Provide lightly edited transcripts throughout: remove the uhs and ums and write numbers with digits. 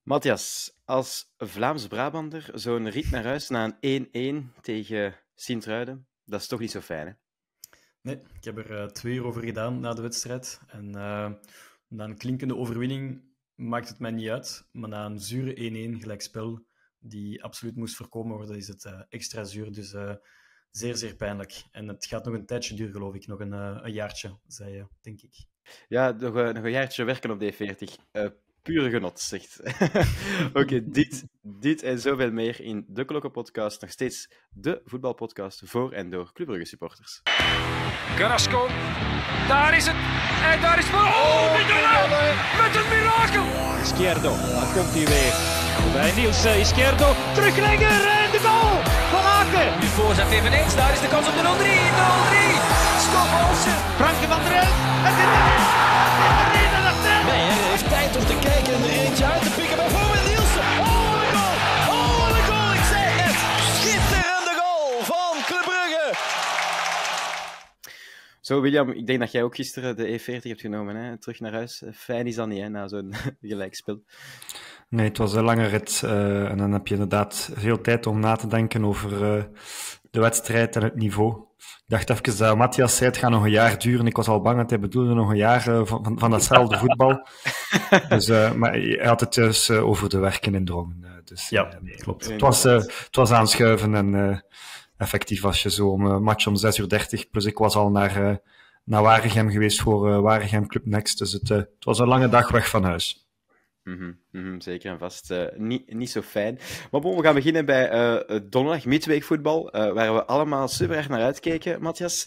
Matthias, als Vlaams-Brabander zo'n rit naar huis na een 1-1 tegen Sint-Truiden, dat is toch niet zo fijn, hè? Nee, ik heb er 2 uur over gedaan na de wedstrijd. En na een klinkende overwinning maakt het mij niet uit. Maar na een zure 1-1 gelijkspel, die absoluut moest voorkomen worden, is het extra zuur. Dus zeer, zeer pijnlijk. En het gaat nog een tijdje duren, geloof ik. Nog een jaartje, zei je, denk ik. Ja, nog een jaartje werken op D40. Pure genot, zegt. Oké, dit en zoveel meer in de Klokken-podcast. Nog steeds de voetbalpodcast voor en door Club Brugge supporters. Carrasco, daar is het. En daar is voor. Oh, met een mirakel. Izquierdo, dan komt hij weer. Bij Niels Izquierdo, teruglegger en de goal van Aken. Nu voorzet eveneens, daar is de kans op de 0-3. 0-3. Scott Olsen. Franke van der Elf. Het is erin. Nee, hij heeft tijd om te kijken en er eentje uit te pikken. Bijvoorbeeld Nielsen. Oh, wat een goal. Oh, wat een goal. Ik zei het. Schitterende goal van Club Brugge. Zo, William, ik denk dat jij ook gisteren de E40 hebt genomen, hè? Terug naar huis. Fijn is dat niet, hè, na zo'n gelijkspel. Nee, het was een lange rit en dan heb je inderdaad veel tijd om na te denken over de wedstrijd en het niveau. Ik dacht even dat Matthias zei, het gaat nog een jaar duren. Ik was al bang dat hij bedoelde nog een jaar van datzelfde voetbal. Dus, maar hij had het dus over de werken in Drongen. Dus, Ja, klopt. Het was aanschuiven en effectief was je zo om match om 6:30. Plus ik was al naar Waregem geweest voor Waregem Club Next. Dus het was een lange dag weg van huis. Zeker en vast. Niet zo fijn. Maar bon, we gaan beginnen bij donderdag, midweekvoetbal, waar we allemaal super erg naar uitkeken, Matthias.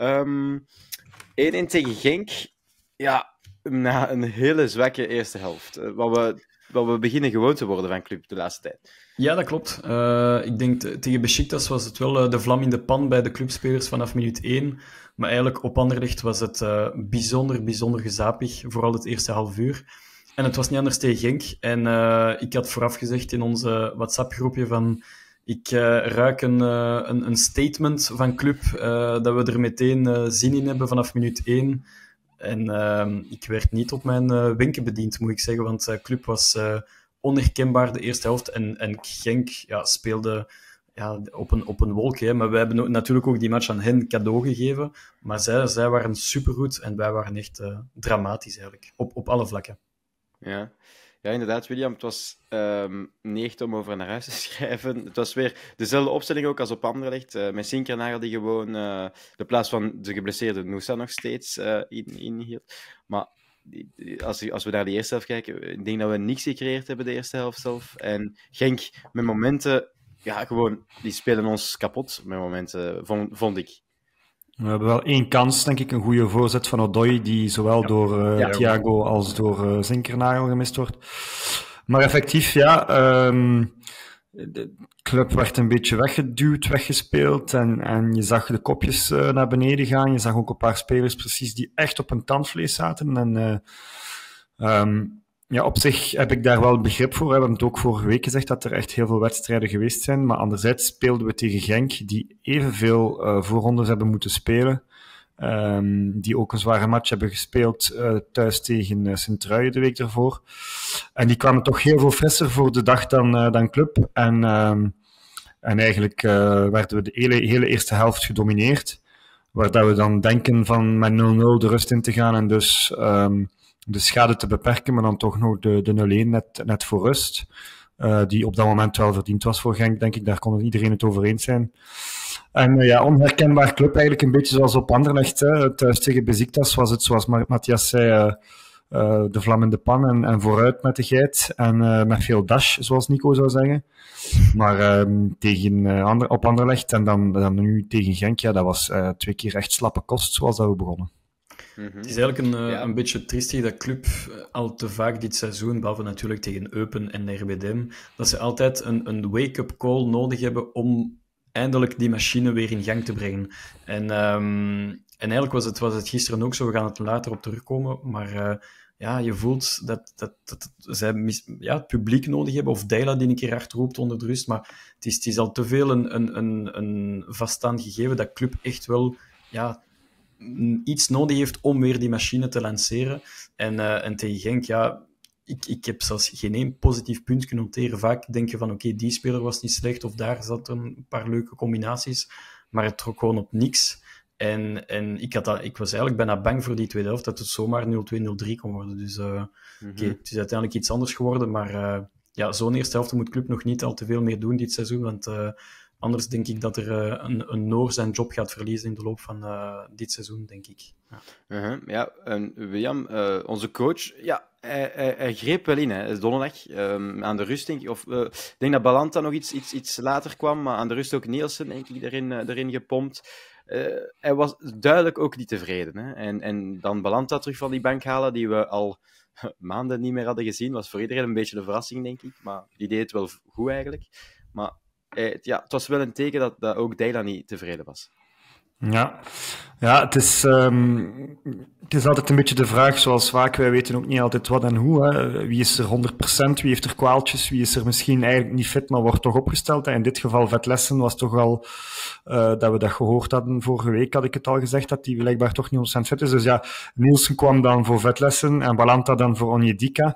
1-1 tegen Genk. Ja, na een hele zwakke eerste helft. Wat we beginnen gewoon te worden van club de laatste tijd. Ja, dat klopt. Ik denk tegen Besiktas was het wel de vlam in de pan bij de clubspelers vanaf minuut 1. Maar eigenlijk op Anderlecht was het bijzonder gezapig, vooral het eerste half uur. En het was niet anders tegen Genk. En ik had vooraf gezegd in onze WhatsApp-groepje van ik ruik een statement van club dat we er meteen zin in hebben vanaf minuut 1. En ik werd niet op mijn wenken bediend, moet ik zeggen, want club was onherkenbaar de eerste helft. En Genk speelde op een wolk. Hè. Maar wij hebben natuurlijk ook die match aan hen cadeau gegeven. Maar zij waren supergoed en wij waren echt dramatisch eigenlijk, op alle vlakken. Ja, inderdaad, William. Het was niet echt om over naar huis te schrijven. Het was weer dezelfde opstelling ook als op Anderlecht. Met Sinkernagel die gewoon de plaats van de geblesseerde Nusa nog steeds inhield. Maar als we naar de eerste helft kijken, ik denk dat we niks gecreëerd hebben de eerste helft zelf. En Genk met momenten, gewoon, die spelen ons kapot met momenten, vond ik. We hebben wel 1 kans, denk ik, een goede voorzet van Odoi, die zowel door Thiago als door Zinkernagel gemist wordt. Maar effectief, de club werd een beetje weggeduwd, weggespeeld en je zag de kopjes naar beneden gaan. Je zag ook een paar spelers precies die echt op een tandvlees zaten. En op zich heb ik daar wel begrip voor. We hebben het ook vorige week gezegd dat er echt heel veel wedstrijden geweest zijn. Maar anderzijds speelden we tegen Genk, die evenveel voorrondes hebben moeten spelen. Die ook een zware match hebben gespeeld thuis tegen Sint-Truiden de week ervoor. En die kwamen toch heel veel frisser voor de dag dan club. En eigenlijk werden we de hele eerste helft gedomineerd. Waar dat we dan denken van met 0-0 de rust in te gaan en dus de schade te beperken, maar dan toch nog de 0-1 net voor rust. Die op dat moment wel verdiend was voor Genk, denk ik. Daar kon iedereen het over eens zijn. En onherkenbaar club, eigenlijk een beetje zoals op Anderlecht. Thuis tegen Besiktas was het, zoals Matthias zei, de vlam in de pan en vooruit met de geit. En met veel dash, zoals Nico zou zeggen. Maar op Anderlecht en dan nu tegen Genk, dat was 2 keer echt slappe kost, zoals dat we begonnen. Het is eigenlijk een beetje triestig dat club al te vaak dit seizoen, behalve natuurlijk tegen Eupen en RWDM, dat ze altijd een wake-up call nodig hebben om eindelijk die machine weer in gang te brengen. En eigenlijk was het gisteren ook zo, we gaan het later op terugkomen, maar je voelt dat zij het publiek nodig hebben, of Deila die een keer hard roept onder de rust, maar het is al te veel een vaststaand gegeven dat club echt wel iets nodig heeft om weer die machine te lanceren. En tegen Genk, ik heb zelfs geen één positief punt kunnen noteren. Vaak denk je van, oké, die speler was niet slecht, of daar zaten een paar leuke combinaties, maar het trok gewoon op niks. En ik was eigenlijk bijna bang voor die tweede helft, dat het zomaar 0-2, 0-3 kon worden. Dus oké, het is uiteindelijk iets anders geworden, maar zo'n eerste helft moet Club nog niet al te veel meer doen dit seizoen, want anders denk ik dat er een Noor zijn job gaat verliezen in de loop van dit seizoen, denk ik. Ja. William, onze coach, hij greep wel in, hè, donderdag, aan de rust, denk ik. Ik denk dat Balanta nog iets later kwam, maar aan de rust ook Nielsen, denk ik, erin gepompt. Hij was duidelijk ook niet tevreden. Hè. En dan Balanta terug van die bank halen, die we al maanden niet meer hadden gezien, was voor iedereen een beetje de verrassing, denk ik. Maar die deed het wel goed, eigenlijk. Maar het was wel een teken dat ook Deila niet tevreden was. Ja, het is altijd een beetje de vraag, zoals vaak, wij weten ook niet altijd wat en hoe. Hè. Wie is er 100%, wie heeft er kwaaltjes, wie is er misschien eigenlijk niet fit, maar wordt toch opgesteld. En in dit geval Vetlessen was toch wel, dat we dat gehoord hadden vorige week, had ik het al gezegd, dat hij blijkbaar toch niet 100% fit is. Dus ja, Nielsen kwam dan voor Vetlessen en Balanta dan voor Onyedika.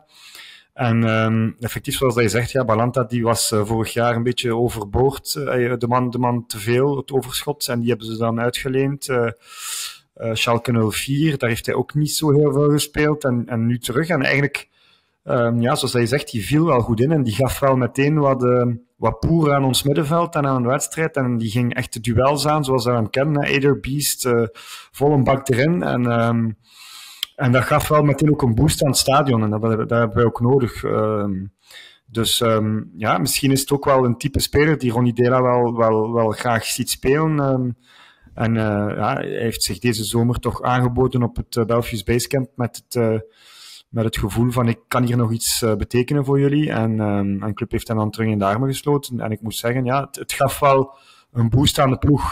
En effectief, zoals je zegt, Balanta die was vorig jaar een beetje overboord. De man te veel, het overschot. En die hebben ze dan uitgeleend. Schalke 04, daar heeft hij ook niet zo heel veel gespeeld. En nu terug. En eigenlijk, zoals je zegt, die viel wel goed in. En die gaf wel meteen wat poer aan ons middenveld en aan de wedstrijd. En die ging echt de duels aan, zoals we hem kennen. Eder Beast, vol een bak erin. En dat gaf wel meteen ook een boost aan het stadion. En dat hebben wij ook nodig. Dus misschien is het ook wel een type speler die Ronny Deila wel graag ziet spelen. Hij heeft zich deze zomer toch aangeboden op het Belfius Basecamp met het gevoel van ik kan hier nog iets betekenen voor jullie. En Club heeft hem dan terug in de armen gesloten. En ik moet zeggen, het gaf wel een boost aan de ploeg.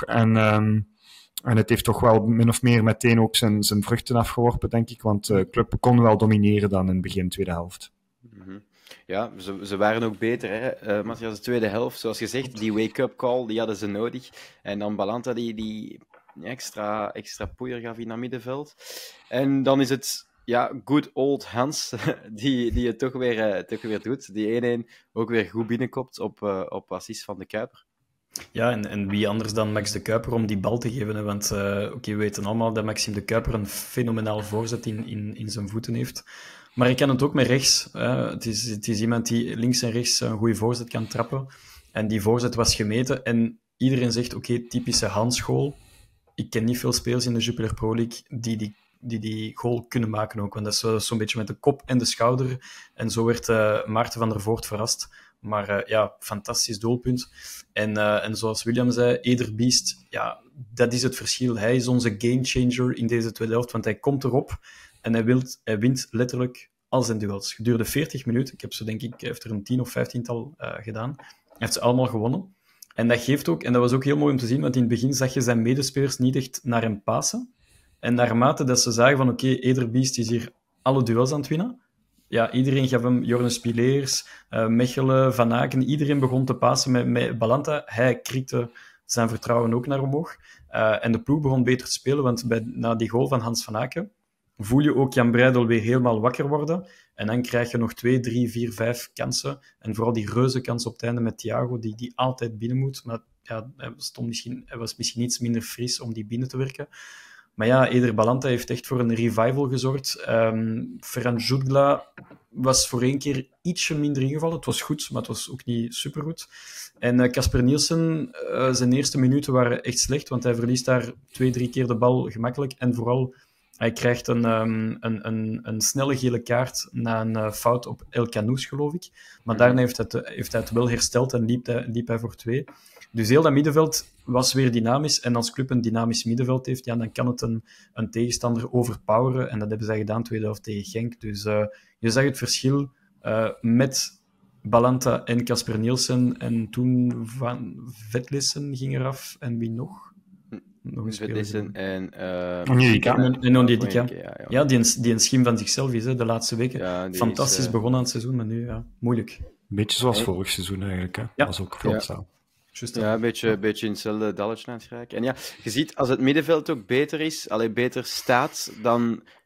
En het heeft toch wel min of meer meteen ook zijn vruchten afgeworpen, denk ik. Want Club kon wel domineren dan in het begin tweede helft. Ja, ze waren ook beter, hè. Matthias, de tweede helft, zoals gezegd, die wake-up call, die hadden ze nodig. En dan Balanta die extra poeier gaf in het middenveld. En dan is het good old Hans die het toch weer doet. Die 1-1 ook weer goed binnenkopt op assist van de Kuiper. Ja, en wie anders dan Max de Kuiper om die bal te geven. Hè? Want we weten allemaal dat Maxime de Kuiper een fenomenaal voorzet in zijn voeten heeft. Maar hij kan het ook met rechts. Het is iemand die links en rechts een goede voorzet kan trappen. En die voorzet was gemeten. En iedereen zegt, typische Hans-goal. Ik ken niet veel spelers in de Jupiler Pro League die goal kunnen maken ook. Want dat is zo'n beetje met de kop en de schouder. En zo werd Maarten van der Voort verrast. Maar fantastisch doelpunt. En zoals William zei, Eder Beast, dat is het verschil. Hij is onze gamechanger in deze tweede helft, want hij komt erop en hij wint letterlijk al zijn duels. Gedurende 40 minuten, ik heb zo denk ik, hij heeft er een 10 of 15-tal gedaan. Hij heeft ze allemaal gewonnen. En dat geeft ook, en dat was ook heel mooi om te zien, want in het begin zag je zijn medespelers niet echt naar hem passen. En naarmate dat ze zagen van Eder Beast is hier alle duels aan het winnen. Ja, iedereen gaf hem, Jorne Spileers, Mechelen, Van Aken, iedereen begon te passen met Balanta. Hij kriekte zijn vertrouwen ook naar omhoog. En de ploeg begon beter te spelen, want na die goal van Hans Van Aken voel je ook Jan Breidel weer helemaal wakker worden. En dan krijg je nog 2, 3, 4, 5 kansen. En vooral die reuze kans op het einde met Thiago, die altijd binnen moet. Maar hij was misschien iets minder fris om die binnen te werken. Maar Eder Balanta heeft echt voor een revival gezorgd. Ferran Jutgla was voor 1 keer ietsje minder ingevallen. Het was goed, maar het was ook niet supergoed. En Casper Nielsen, zijn eerste minuten waren echt slecht, want hij verliest daar 2, 3 keer de bal gemakkelijk. En vooral, hij krijgt een snelle gele kaart na een fout op El Canoes, geloof ik. Maar daarna heeft hij het wel hersteld en liep hij voor 2. Dus heel dat middenveld was weer dynamisch. En als Club een dynamisch middenveld heeft, dan kan het een tegenstander overpoweren. En dat hebben zij gedaan tweede helft tegen Genk. Dus je zag het verschil met Balanta en Casper Nielsen. En toen Van Vetlessen ging eraf. En wie nog? Nog een Vetlessen en Onyedika. En Onyedika. Ja, die een schim van zichzelf is, hè, de laatste weken. Ja, fantastisch begonnen aan het seizoen, maar nu moeilijk. Beetje zoals vorig seizoen eigenlijk. Hè? Ja. Was ook flotzaal. Ja, een beetje in hetzelfde dalletje aan het geraken. En je ziet, als het middenveld ook beter is, beter staat, dan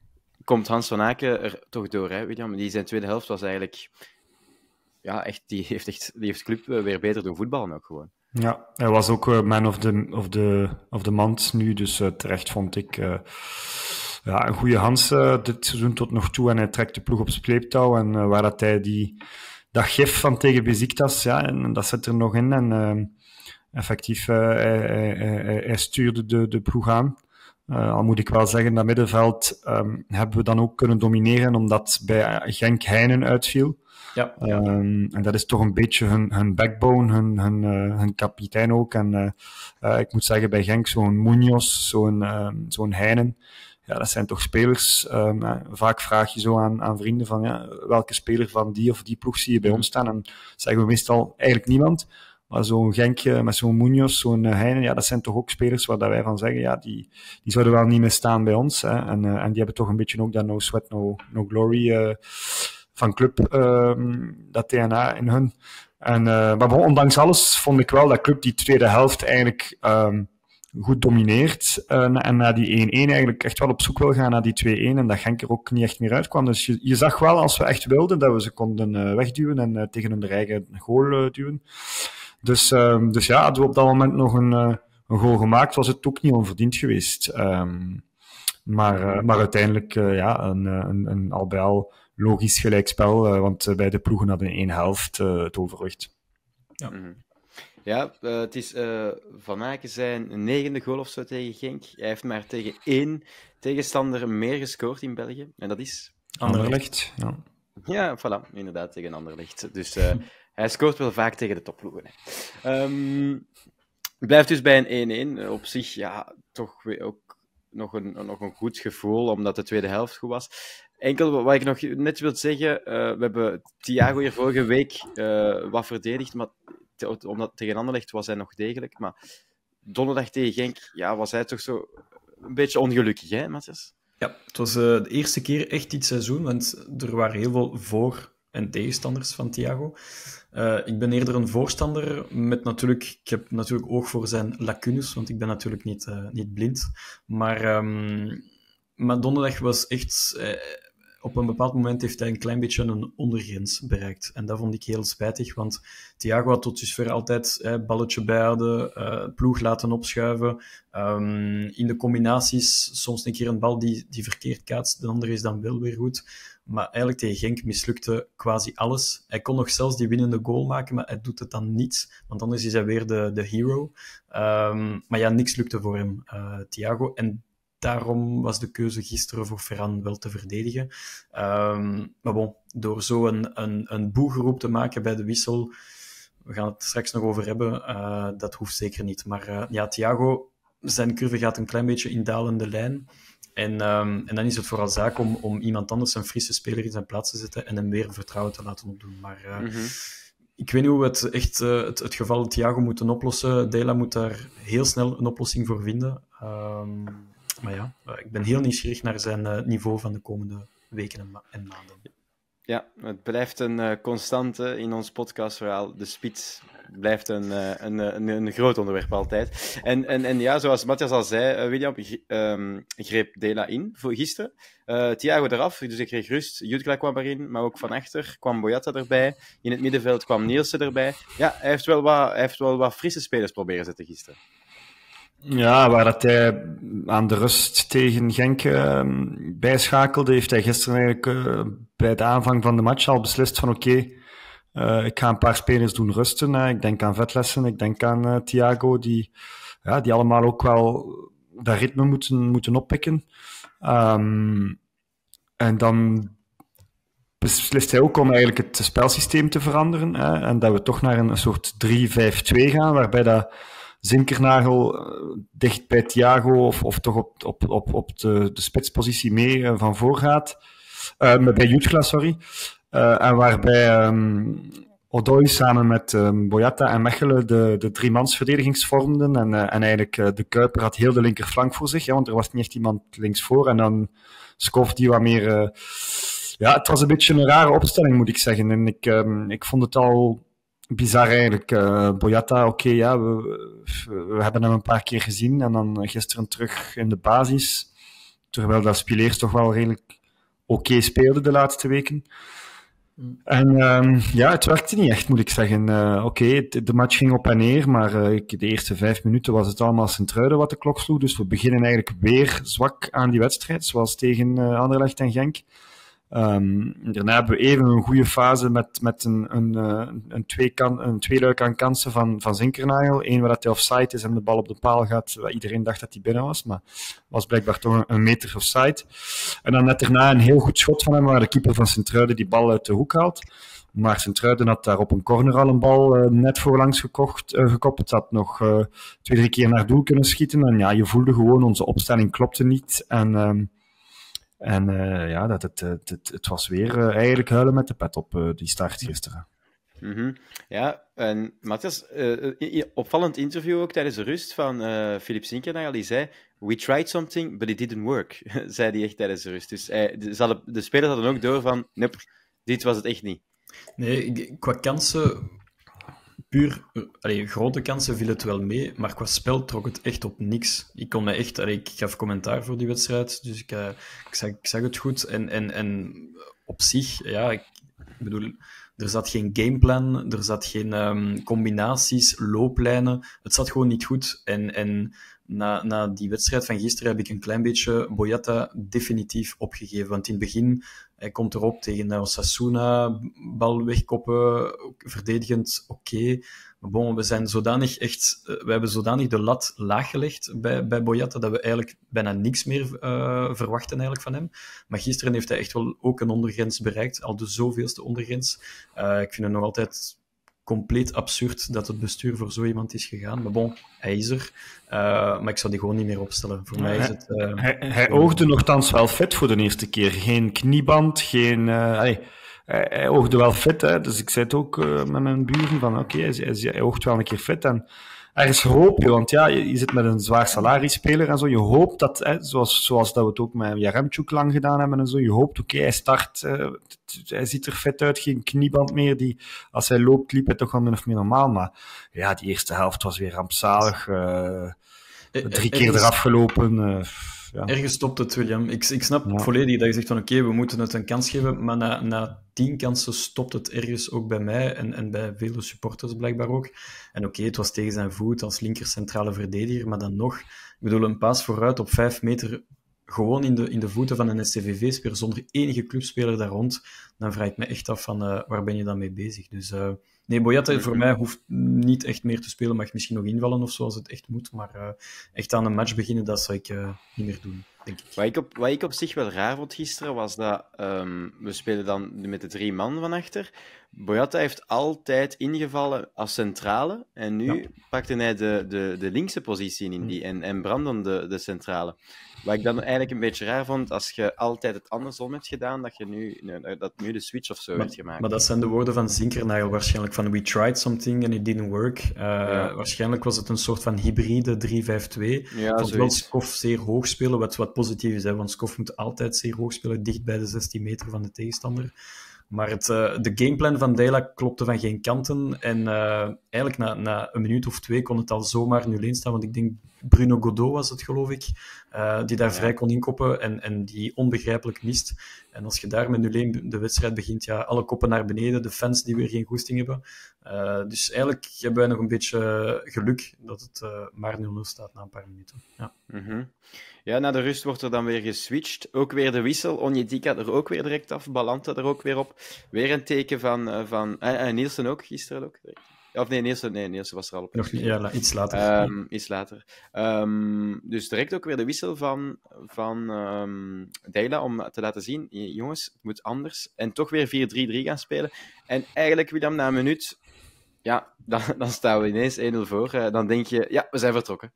komt Hans van Aken er toch door, hè, William? Die zijn tweede helft was eigenlijk... Ja, echt, die heeft club weer beter doen voetballen ook gewoon. Ja, hij was ook man of the month nu, dus terecht vond ik een goede Hans dit seizoen tot nog toe. En hij trekt de ploeg op sleeptouw. En waar dat hij dat gif van tegen Besiktas, ja, en dat zit er nog in. En effectief, hij stuurde de ploeg aan. Al moet ik wel zeggen, dat middenveld hebben we dan ook kunnen domineren, omdat bij Genk Heinen uitviel. Ja. En dat is toch een beetje hun backbone, hun kapitein ook. En ik moet zeggen, bij Genk, zo'n Munoz, zo'n Heinen, ja, dat zijn toch spelers. Vaak vraag je zo aan vrienden van, ja, welke speler van die of die ploeg zie je bij ons staan? En zeggen we meestal eigenlijk niemand. Maar zo'n Genk met zo'n Munoz, zo'n Heinen, ja, dat zijn toch ook spelers waar dat wij van zeggen, ja, die zouden wel niet meer staan bij ons. Hè. En die hebben toch een beetje ook dat no sweat, no glory van club, dat DNA in hun. Maar ondanks alles vond ik wel dat club die tweede helft eigenlijk goed domineert. En na die 1-1 eigenlijk echt wel op zoek wil gaan naar die 2-1. En dat Genk er ook niet echt meer uitkwam. Dus je zag wel, als we echt wilden, dat we ze konden wegduwen en tegen hun eigen goal duwen. Dus ja, hadden we op dat moment nog een goal gemaakt, was het ook niet onverdiend geweest. Maar uiteindelijk, een al bij al logisch gelijkspel, want beide ploegen hadden in één helft het overwicht. Ja. Ja, het is Van Aken zijn 9e goal of zo tegen Genk. Hij heeft maar tegen 1 tegenstander meer gescoord in België. En dat is... Anderlecht, ja. Ja, voilà, inderdaad, tegen Anderlecht. Dus hij scoort wel vaak tegen de topploegen. Blijft dus bij een 1-1. Op zich, ja, toch weer ook nog een goed gevoel, omdat de tweede helft goed was. Enkel wat ik nog net wil zeggen, we hebben Thiago hier vorige week wat verdedigd, maar omdat tegen Anderlecht was hij nog degelijk. Maar donderdag tegen Genk, ja, was hij toch zo een beetje ongelukkig, hè, Matthias? Ja, het was de eerste keer echt dit seizoen, want er waren heel veel voor- en tegenstanders van Thiago. Ik ben eerder een voorstander, ik heb natuurlijk oog voor zijn lacunes, want ik ben natuurlijk niet blind. Maar donderdag was echt... op een bepaald moment heeft hij een klein beetje een ondergrens bereikt. En dat vond ik heel spijtig, want Thiago had tot dusver altijd balletje bijhouden, ploeg laten opschuiven. In de combinaties soms een keer een bal die verkeerd kaatst, de andere is dan wel weer goed. Maar eigenlijk tegen Genk mislukte quasi alles. Hij kon nog zelfs die winnende goal maken, maar hij doet het dan niet. Want anders is hij weer de hero. Maar ja, niks lukte voor hem, Thiago. En daarom was de keuze gisteren voor Ferran wel te verdedigen. Maar bon, door zo een boegeroep te maken bij de wissel, we gaan het straks nog over hebben, dat hoeft zeker niet. Maar ja, Thiago, zijn curve gaat een klein beetje in dalende lijn. En dan is het vooral zaak om iemand anders, een frisse speler, in zijn plaats te zetten en hem weer vertrouwen te laten opdoen. Maar ik weet niet hoe we het echt het geval Thiago moeten oplossen. Dela moet daar heel snel een oplossing voor vinden. Maar ja, ik ben heel nieuwsgierig naar zijn niveau van de komende weken en maanden. Ja, het blijft een constante in ons podcastverhaal. De spits blijft een groot onderwerp altijd. En ja, zoals Matthias al zei, William greep Dela in voor gisteren. Thiago eraf, dus ik kreeg rust. Jutgla kwam erin, maar ook van achter kwam Boyata erbij. In het middenveld kwam Nielsen erbij. Ja, hij heeft wel wat frisse spelers proberen zetten gisteren. Ja, waar dat hij aan de rust tegen Genk bijschakelde, heeft hij gisteren eigenlijk bij de aanvang van de match al beslist van oké, ik ga een paar spelers doen rusten. Ik denk aan Vetlessen, ik denk aan Thiago, die allemaal ook wel dat ritme moeten oppikken. En dan beslist hij ook om eigenlijk het spelsysteem te veranderen. En dat we toch naar een soort 3-5-2 gaan, waarbij dat Zinkernagel dicht bij Thiago of toch op de spitspositie mee van voor gaat. Bij Jutgla, sorry. En waarbij Odoi samen met Boyata en Mechelen de driemansverdedigings vormden. En eigenlijk de Kuiper had heel de linkerflank voor zich, want er was niet echt iemand links voor. En dan Skov die wat meer... het was een beetje een rare opstelling, moet ik zeggen. En ik vond het al... bizar eigenlijk. Boyata, we hebben hem een paar keer gezien en dan gisteren terug in de basis. Terwijl dat Spileers toch wel redelijk oké speelde de laatste weken. En het werkte niet echt, moet ik zeggen. De match ging op en neer, maar de eerste 5 minuten was het allemaal Sint-Truiden wat de klok sloeg. Dus we beginnen eigenlijk weer zwak aan die wedstrijd, zoals tegen Anderlecht en Genk. Daarna hebben we even een goede fase met een tweeluik aan kansen van Zinkernagel. Eén waar hij offside is en de bal op de paal gaat. Iedereen dacht dat hij binnen was, maar was blijkbaar toch een meter offside. En dan net daarna een heel goed schot van hem, waar de keeper van Sint-Truiden die bal uit de hoek haalt. Maar Sint-Truiden had daar op een corner al een bal net voorlangs gekopt. Het had nog 2-3 keer naar doel kunnen schieten. En ja, je voelde gewoon, onze opstelling klopte niet. Het was weer eigenlijk huilen met de pet op die start gisteren. Mm-hmm. Ja, en Matthias, opvallend interview ook tijdens de rust van Philippe Zinkernagel, die zei: "We tried something, but it didn't work." zei hij echt tijdens de rust. Dus de spelers hadden ook door van: "Nope, dit was het echt niet." Nee, qua kansen, grote kansen viel het wel mee, maar qua spel trok het echt op niks. Ik kon me echt, ik gaf commentaar voor die wedstrijd, dus ik zag het goed. En op zich, ja, ik bedoel, er zat geen gameplan, er zat geen combinaties, looplijnen. Het zat gewoon niet goed. En na die wedstrijd van gisteren heb ik een klein beetje Boyata definitief opgegeven. Want in het begin, hij komt erop tegen Osasuna, bal wegkoppen, verdedigend oké. Maar bon, we hebben zodanig de lat laag gelegd bij Boyata, dat we eigenlijk bijna niks meer verwachten eigenlijk van hem. Maar gisteren heeft hij echt wel ook een ondergrens bereikt, al de zoveelste ondergrens. Ik vind het nog altijd compleet absurd dat het bestuur voor zo iemand is gegaan. Maar bon, hij is er. Maar ik zou die gewoon niet meer opstellen. Voor mij is het... Hij oogde nogthans wel fit voor de eerste keer. Geen knieband, geen... Hij oogde wel fit, hè. Dus ik zei het ook met mijn buren van hij oogt wel een keer fit. En ergens hoop je, want ja, je zit met een zwaar salariespeler en zo. Je hoopt dat, zoals dat we het ook met Jaremchuk lang gedaan hebben en zo, je hoopt, hij start, hij ziet er fit uit, geen knieband meer. Als hij loopt, liep hij toch wel min of meer normaal. Maar ja, die eerste helft was weer rampzalig. 3 keer eraf gelopen. Ja. Ergens stopt het, William. Ik snap volledig dat je zegt van oké, we moeten het een kans geven, maar na 10 kansen stopt het ergens ook bij mij en bij vele supporters blijkbaar ook. En oké, het was tegen zijn voet als linker centrale verdediger, maar dan nog, ik bedoel, een paas vooruit op 5 meter gewoon in de voeten van een STVV-speler zonder enige clubspeler daar rond, dan vraag ik me echt af van waar ben je dan mee bezig? Dus nee, Boyata voor mij hoeft niet echt meer te spelen, mag misschien nog invallen of zo als het echt moet, maar echt aan een match beginnen, dat zou ik niet meer doen, denk ik. Wat ik op zich wel raar vond gisteren, was dat we spelen dan met de 3 man van achter. Boyata heeft altijd ingevallen als centrale en nu pakte hij de linkse positie in die en Brandon de centrale. Wat ik dan eigenlijk een beetje raar vond, als je altijd het andersom hebt gedaan, dat nu de switch of zo werd gemaakt. Maar dat zijn de woorden van Zinkernagel waarschijnlijk, van we tried something and it didn't work. Waarschijnlijk was het een soort van hybride 3-5-2. Ja, wel Skov zeer hoog spelen, wat positief is, hè, want Skov moet altijd zeer hoog spelen, dicht bij de 16 meter van de tegenstander. Maar de gameplan van Deila klopte van geen kanten. En eigenlijk na een minuut of 2 kon het al zomaar 0-1 staan. Want ik denk Bruno Godot was het, geloof ik. Die daar vrij kon inkoppen en die onbegrijpelijk mist. En als je daar met 0-1 de wedstrijd begint, ja, alle koppen naar beneden. De fans die weer geen goesting hebben. Dus eigenlijk hebben wij nog een beetje geluk dat het maar 0-0 staat na een paar minuten. Ja. Mm-hmm. Ja, na de rust wordt er dan weer geswitcht. Ook weer de wissel. Onyedika er ook weer direct af. Balanta er ook weer op. Weer een teken van Nielsen ook, gisteren ook. Of nee, Nielsen was er al op. Nog niet, ja, iets later. Iets later. Dus direct ook weer de wissel van Deila om te laten zien, jongens, het moet anders. En toch weer 4-3-3 gaan spelen. En eigenlijk, William, na een minuut, ja, dan staan we ineens 1-0 voor. Dan denk je, ja, we zijn vertrokken.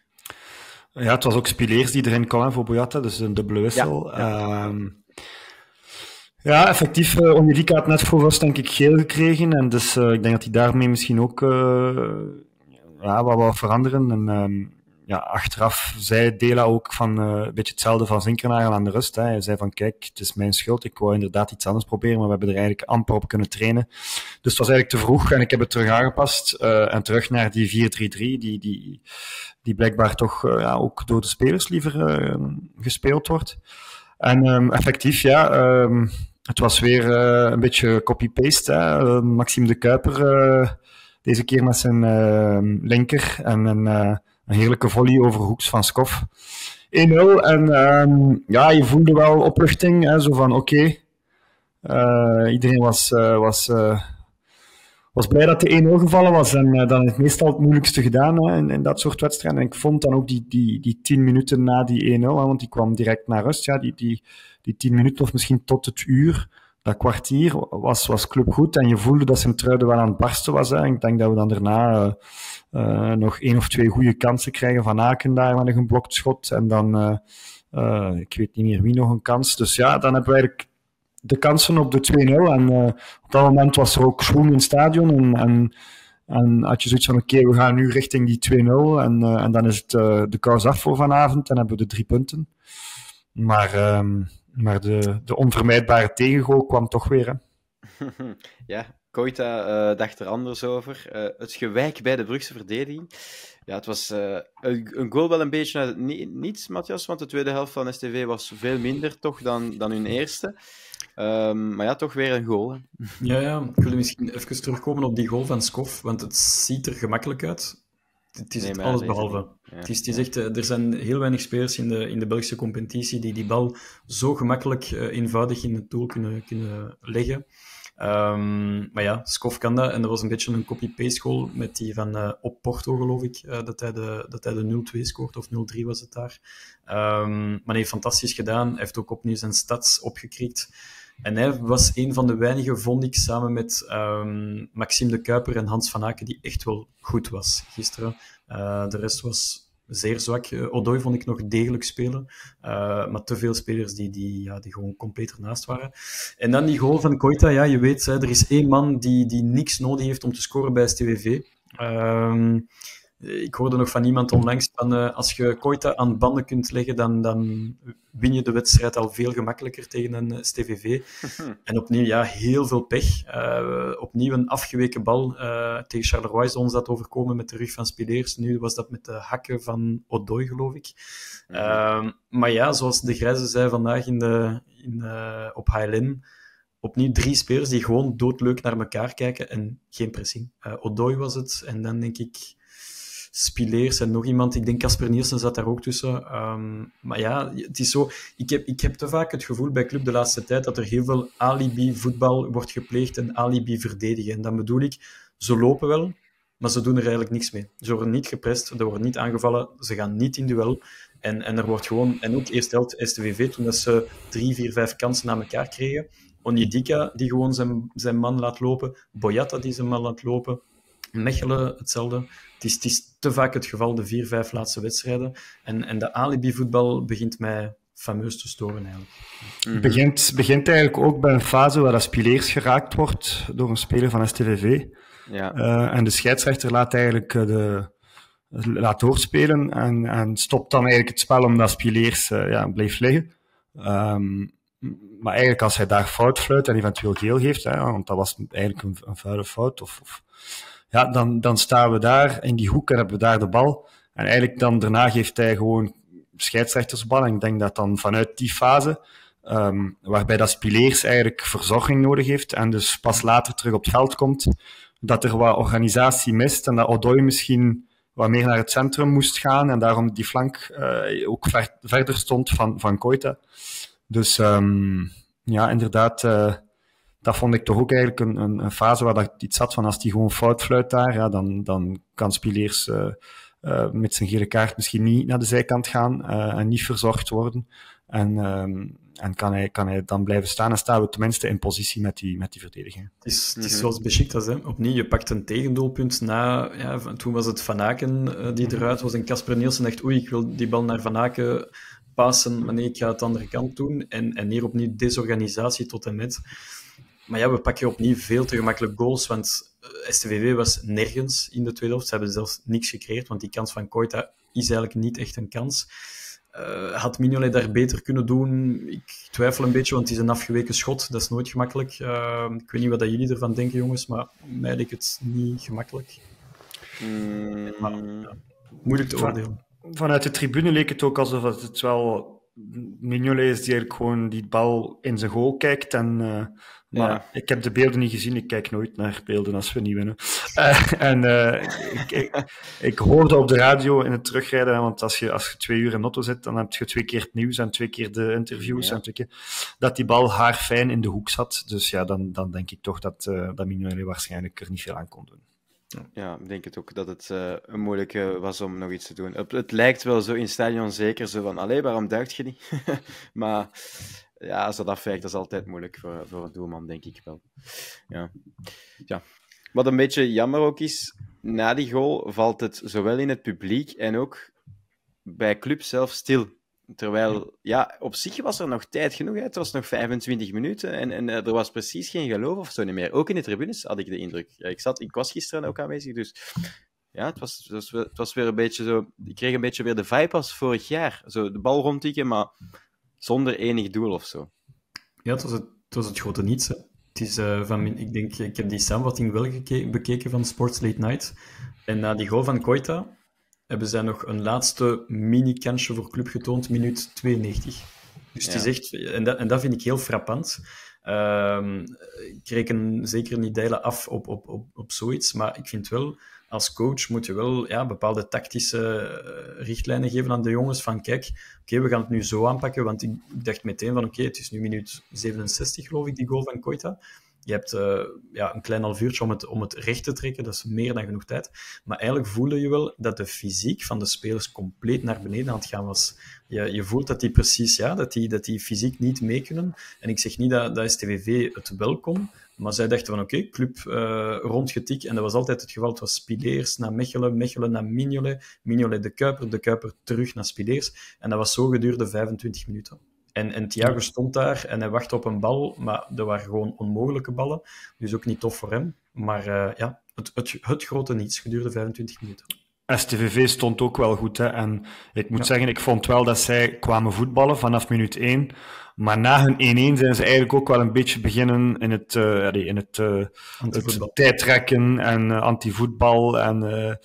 Ja, het was ook Spileers die erin kwam voor Boyata, dus een dubbele wissel. Ja, effectief, Onyedika had net voor rust denk ik geel gekregen. En dus ik denk dat hij daarmee misschien ook wat wou veranderen. En achteraf zei Dela ook van een beetje hetzelfde van Zinkernagel aan de rust. Hè. Hij zei van kijk, het is mijn schuld. Ik wou inderdaad iets anders proberen, maar we hebben er eigenlijk amper op kunnen trainen. Dus het was eigenlijk te vroeg en ik heb het terug aangepast. En terug naar die blijkbaar toch ook door de spelers liever gespeeld wordt. En effectief, ja, het was weer een beetje copy-paste. Hè. Maxime de Kuiper, deze keer met zijn linker en een heerlijke volley over hoeks van Skof. 1-0 en ja, je voelde wel opluchting, hè, zo van oké. Iedereen was blij dat de 1-0 gevallen was en dan is het meestal het moeilijkste gedaan in dat soort wedstrijden. En ik vond dan ook die 10 minuten na die 1-0, want die kwam direct naar rust, ja, die 10 minuten of misschien tot het uur, dat kwartier was club goed en je voelde dat zijn truiden wel aan het barsten was. Hè. Ik denk dat we dan daarna nog 1 of 2 goede kansen krijgen van Aken daar met een geblokt schot en dan, ik weet niet meer wie nog een kans. Dus ja, dan hebben we eigenlijk de kansen op de 2-0 en op dat moment was er ook schoen in het stadion en had je zoiets van oké, we gaan nu richting die 2-0 en dan is het de kous af voor vanavond en hebben we de 3 punten. Maar de onvermijdbare tegengoal kwam toch weer. Hè. Ja, Koita dacht er anders over. Het gewijk bij de Brugse verdediging. Ja, het was een goal wel een beetje uit het niets, Matthias, want de tweede helft van STV was veel minder toch dan hun eerste. Maar ja, toch weer een goal. Hè. Ja, ik wil misschien even terugkomen op die goal van Skof, want het ziet er gemakkelijk uit. Het is alles behalve. Ja, het is echt, er zijn heel weinig spelers in de Belgische competitie die bal zo gemakkelijk eenvoudig in het doel kunnen leggen. Maar ja, Skof kan dat. En er was een beetje een copy-paste goal met die van op Porto, geloof ik, dat hij de 0-2 scoort, of 0-3 was het daar. Maar hij heeft fantastisch gedaan. Hij heeft ook opnieuw zijn stats opgekrikt. En hij was een van de weinigen, vond ik, samen met Maxime de Kuiper en Hans van Aken, die echt wel goed was gisteren. De rest was zeer zwak. Odoi vond ik nog degelijk spelen, maar te veel spelers die gewoon compleet ernaast waren. En dan die goal van Koita, ja, je weet, er is één man die niks nodig heeft om te scoren bij STVV. Ik hoorde nog van iemand onlangs van als je Koita aan banden kunt leggen, dan win je de wedstrijd al veel gemakkelijker tegen een STVV. En opnieuw, ja, heel veel pech. Opnieuw een afgeweken bal tegen Charleroi is ons dat overkomen met de rug van Spileers. Nu was dat met de hakken van Odoi, geloof ik. Maar ja, zoals de Grijze zei vandaag op HLN, opnieuw 3 spelers die gewoon doodleuk naar elkaar kijken en geen pressing. Odoi was het, en dan denk ik Spileers en nog iemand. Ik denk Casper Nielsen zat daar ook tussen. Maar ja, het is zo. Ik heb te vaak het gevoel bij Club de laatste tijd dat er heel veel alibi-voetbal wordt gepleegd en alibi-verdedigen. En dan bedoel ik, ze lopen wel, maar ze doen er eigenlijk niks mee. Ze worden niet geprest, er wordt niet aangevallen, ze gaan niet in duel. En er wordt gewoon... En ook eerst helft STVV, toen dat ze 3, 4, 5 kansen na elkaar kregen. Onyedika, die gewoon zijn man laat lopen. Boyata, die zijn man laat lopen. Mechelen, hetzelfde. Het is te vaak het geval, de 4, 5 laatste wedstrijden. En de alibi-voetbal begint mij fameus te storen, eigenlijk. Begint eigenlijk ook bij een fase waar Spileers geraakt wordt door een speler van STVV. Ja. En de scheidsrechter laat eigenlijk laat doorspelen en stopt dan eigenlijk het spel omdat Spileers bleef liggen. Maar eigenlijk als hij daar fout fluit en eventueel geel geeft, want dat was eigenlijk een vuile fout, ja, dan staan we daar in die hoek en hebben we daar de bal. En eigenlijk dan daarna geeft hij gewoon scheidsrechtersbal. En ik denk dat dan vanuit die fase, waarbij dat Spileers eigenlijk verzorging nodig heeft en dus pas later terug op het veld komt, dat er wat organisatie mist en dat Odoi misschien wat meer naar het centrum moest gaan en daarom die flank ook verder stond van Koita. Dus ja, inderdaad, dat vond ik toch ook eigenlijk een fase waar dat iets zat van als die gewoon fout fluit daar, ja, dan kan Spileers met zijn gele kaart misschien niet naar de zijkant gaan en niet verzorgd worden. En kan hij dan blijven staan en staan we tenminste in positie met die verdediging. Het is zoals Besiktas, hè. Opnieuw, je pakt een tegendoelpunt na... Ja, toen was het Van Aken die eruit was en Casper Nielsen dacht oei, ik wil die bal naar Van Aken passen, maar nee, ik ga het de andere kant doen. En hier opnieuw desorganisatie tot en met. Maar ja, we pakken opnieuw veel te gemakkelijk goals, want STVV was nergens in de tweede helft. Ze hebben zelfs niks gecreëerd, want die kans van Koita is eigenlijk niet echt een kans. Had Mignolet daar beter kunnen doen? Ik twijfel een beetje, want het is een afgeweken schot. Dat is nooit gemakkelijk. Ik weet niet wat jullie ervan denken, jongens, maar mij lijkt het niet gemakkelijk. Maar, ja, moeilijk te oordelen. Vanuit de tribune leek het ook alsof het wel Mignolet is die eigenlijk gewoon die bal in zijn goal kijkt. Maar ik heb de beelden niet gezien. Ik kijk nooit naar beelden als we niet winnen. Ik hoorde op de radio in het terugrijden, want als je 2 uur in auto zit, dan heb je 2 keer het nieuws en 2 keer de interviews. En 2 keer, dat die bal haarfijn in de hoek zat. Dus ja, dan denk ik toch dat Mignolet waarschijnlijk er niet veel aan kon doen. Ja, ik denk het ook dat het een moeilijke was om nog iets te doen. Het lijkt wel zo in het stadion zeker zo van, allee, waarom duikt je niet? Maar ja, als dat afwijkt, dat is altijd moeilijk voor een doelman, denk ik wel. Ja. Wat een beetje jammer ook is, na die goal valt het zowel in het publiek en ook bij club zelf stil. Terwijl, ja, op zich was er nog tijd genoeg. Hè. Het was nog 25 minuten en er was precies geen geloof of zo niet meer. Ook in de tribunes had ik de indruk. Ja, ik was gisteren ook aanwezig, dus ja, het was weer een beetje zo... Ik kreeg een beetje weer de vibe als vorig jaar. Zo de bal rondtikken, maar zonder enig doel of zo. Ja, het was het grote niets. Hè. Het is ik heb die samenvatting wel bekeken van Sports Late Night. En na die goal van Koita hebben zij nog een laatste mini-kansje voor club getoond, minuut 92. Dus het is echt... En dat vind ik heel frappant. Ik reken zeker niet delen af op zoiets, maar ik vind wel, als coach moet je wel bepaalde tactische richtlijnen geven aan de jongens van kijk, we gaan het nu zo aanpakken, want ik dacht meteen van het is nu minuut 67, geloof ik, die goal van Koita. Je hebt een klein half uurtje om het recht te trekken, dat is meer dan genoeg tijd. Maar eigenlijk voelde je wel dat de fysiek van de spelers compleet naar beneden aan het gaan was. Je voelt dat die precies, dat die fysiek niet mee kunnen. En ik zeg niet dat STVV het wel kon, maar zij dachten van club rondgetik. En dat was altijd het geval. Het was Spileers naar Mechelen naar Mignolet de Kuiper terug naar Spileers. En dat was zo gedurende 25 minuten. En Thiago stond daar en hij wachtte op een bal, maar dat waren gewoon onmogelijke ballen. Dus ook niet tof voor hem. Maar het grote niets gedurende 25 minuten. STVV stond ook wel goed. Hè? En ik moet zeggen, ik vond wel dat zij kwamen voetballen vanaf minuut 1. Maar na hun 1-1 zijn ze eigenlijk ook wel een beetje beginnen in het tijdrekken en anti-voetbal en...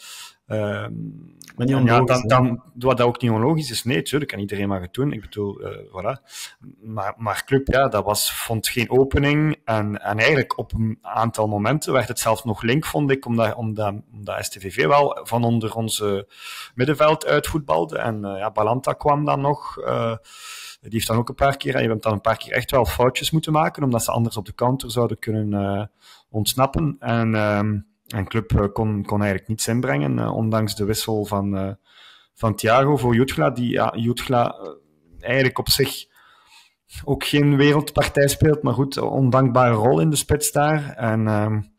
Maar niet onlogisch, wat ook niet onlogisch is, nee, natuurlijk kan iedereen maar het doen. Ik bedoel, voilà. Maar club, vond geen opening. En eigenlijk op een aantal momenten werd het zelfs nog link, vond ik, omdat STVV wel van onder onze middenveld uitvoetbalde. En Balanta kwam dan nog. Die heeft dan ook een paar keer, je hebt dan een paar keer echt wel foutjes moeten maken, omdat ze anders op de counter zouden kunnen ontsnappen. En club kon eigenlijk niets inbrengen, ondanks de wissel van Thiago voor Jutgla, die Jutgla eigenlijk op zich ook geen wereldpartij speelt, maar goed, ondankbare rol in de spits daar. En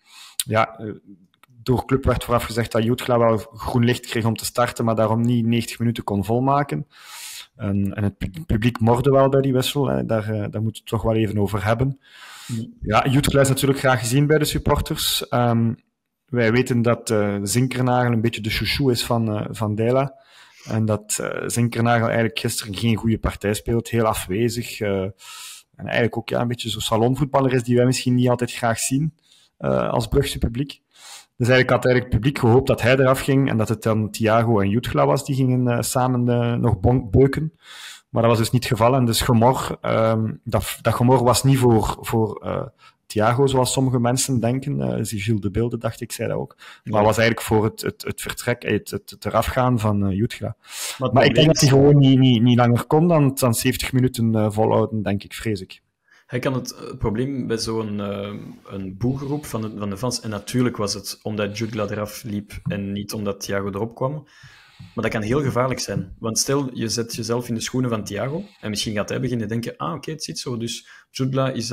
door club werd vooraf gezegd dat Jutgla wel groen licht kreeg om te starten, maar daarom niet 90 minuten kon volmaken. En het publiek morde wel bij die wissel, hè. Daar moeten we het toch wel even over hebben. Ja, Jutgla is natuurlijk graag gezien bij de supporters. Wij weten dat Zinkernagel een beetje de chouchou is van Deila. En dat Zinkernagel eigenlijk gisteren geen goede partij speelt, heel afwezig. En eigenlijk ook een beetje zo'n salonvoetballer is die wij misschien niet altijd graag zien als Brugse publiek. Dus eigenlijk had het publiek gehoopt dat hij eraf ging en dat het dan Thiago en Jutgla was die gingen samen nog beuken. Maar dat was dus niet het geval. En dus gemor, dat gemor was niet voor Thiago, zoals sommige mensen denken. Gilles de Bilde, dacht ik, zei dat ook. Maar was eigenlijk voor het vertrek, het erafgaan van Jutgla. Maar ik denk dat hij gewoon niet langer kon dan 70 minuten volhouden, denk ik, vrees ik. Hij kan het probleem bij zo'n een boegeroep van de fans, en natuurlijk was het omdat Jutgla eraf liep en niet omdat Thiago erop kwam, maar dat kan heel gevaarlijk zijn. Want stel, je zet jezelf in de schoenen van Thiago en misschien gaat hij beginnen denken, het zit zo, dus Jutgla is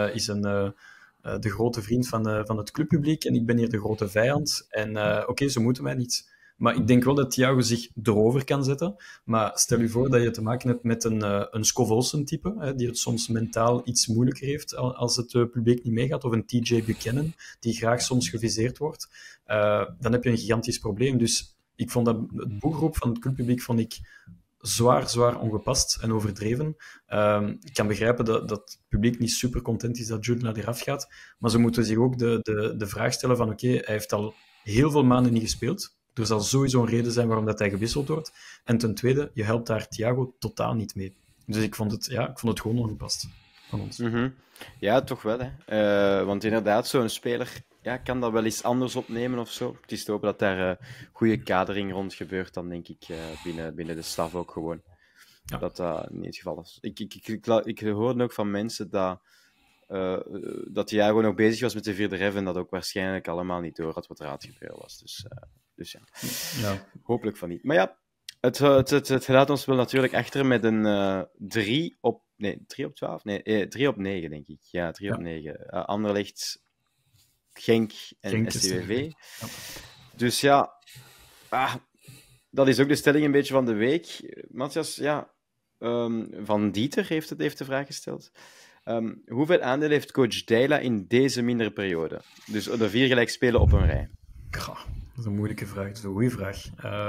de grote vriend van het clubpubliek en ik ben hier de grote vijand en ze moeten mij niet. Maar ik denk wel dat Thiago zich erover kan zetten. Maar stel je voor dat je te maken hebt met een Scov Olsen-type, die het soms mentaal iets moeilijker heeft als het publiek niet meegaat, of een TJ Buchanan, die graag soms geviseerd wordt. Dan heb je een gigantisch probleem. Dus ik vond dat het boegeroep van het clubpubliek zwaar ongepast en overdreven. Ik kan begrijpen dat het publiek niet super content is dat Jutgla eraf gaat, maar ze moeten zich ook de vraag stellen van hij heeft al heel veel maanden niet gespeeld. Er zal sowieso een reden zijn waarom dat hij gewisseld wordt. En ten tweede, je helpt daar Thiago totaal niet mee. Dus ik vond het gewoon ongepast van ons. Mhm. Ja, toch wel. Hè. Want inderdaad, zo'n speler kan dat wel eens anders opnemen of zo. Het is te hopen dat daar goede kadering rond gebeurt, dan denk ik binnen de staf ook gewoon. Ja. Dat dat niet het geval is. Ik hoorde ook van mensen dat hij gewoon nog bezig was met de vierde ref en dat ook waarschijnlijk allemaal niet door had wat er aan het gebeuren was. Dus Ja. hopelijk van niet. Maar ja, het laat ons wel natuurlijk achter met een 3 op 12? Nee, 3 op 9, denk ik. Ja, 3 op 9. Anderlecht, Genk en STVV. Ja. Dus ja, dat is ook de stelling een beetje van de week. Matthias, Van Dieter heeft de vraag gesteld. Hoeveel aandeel heeft coach Deila in deze mindere periode? Dus de 4 gelijk spelen op een rij. Dat is een moeilijke vraag. Dat is een goede vraag.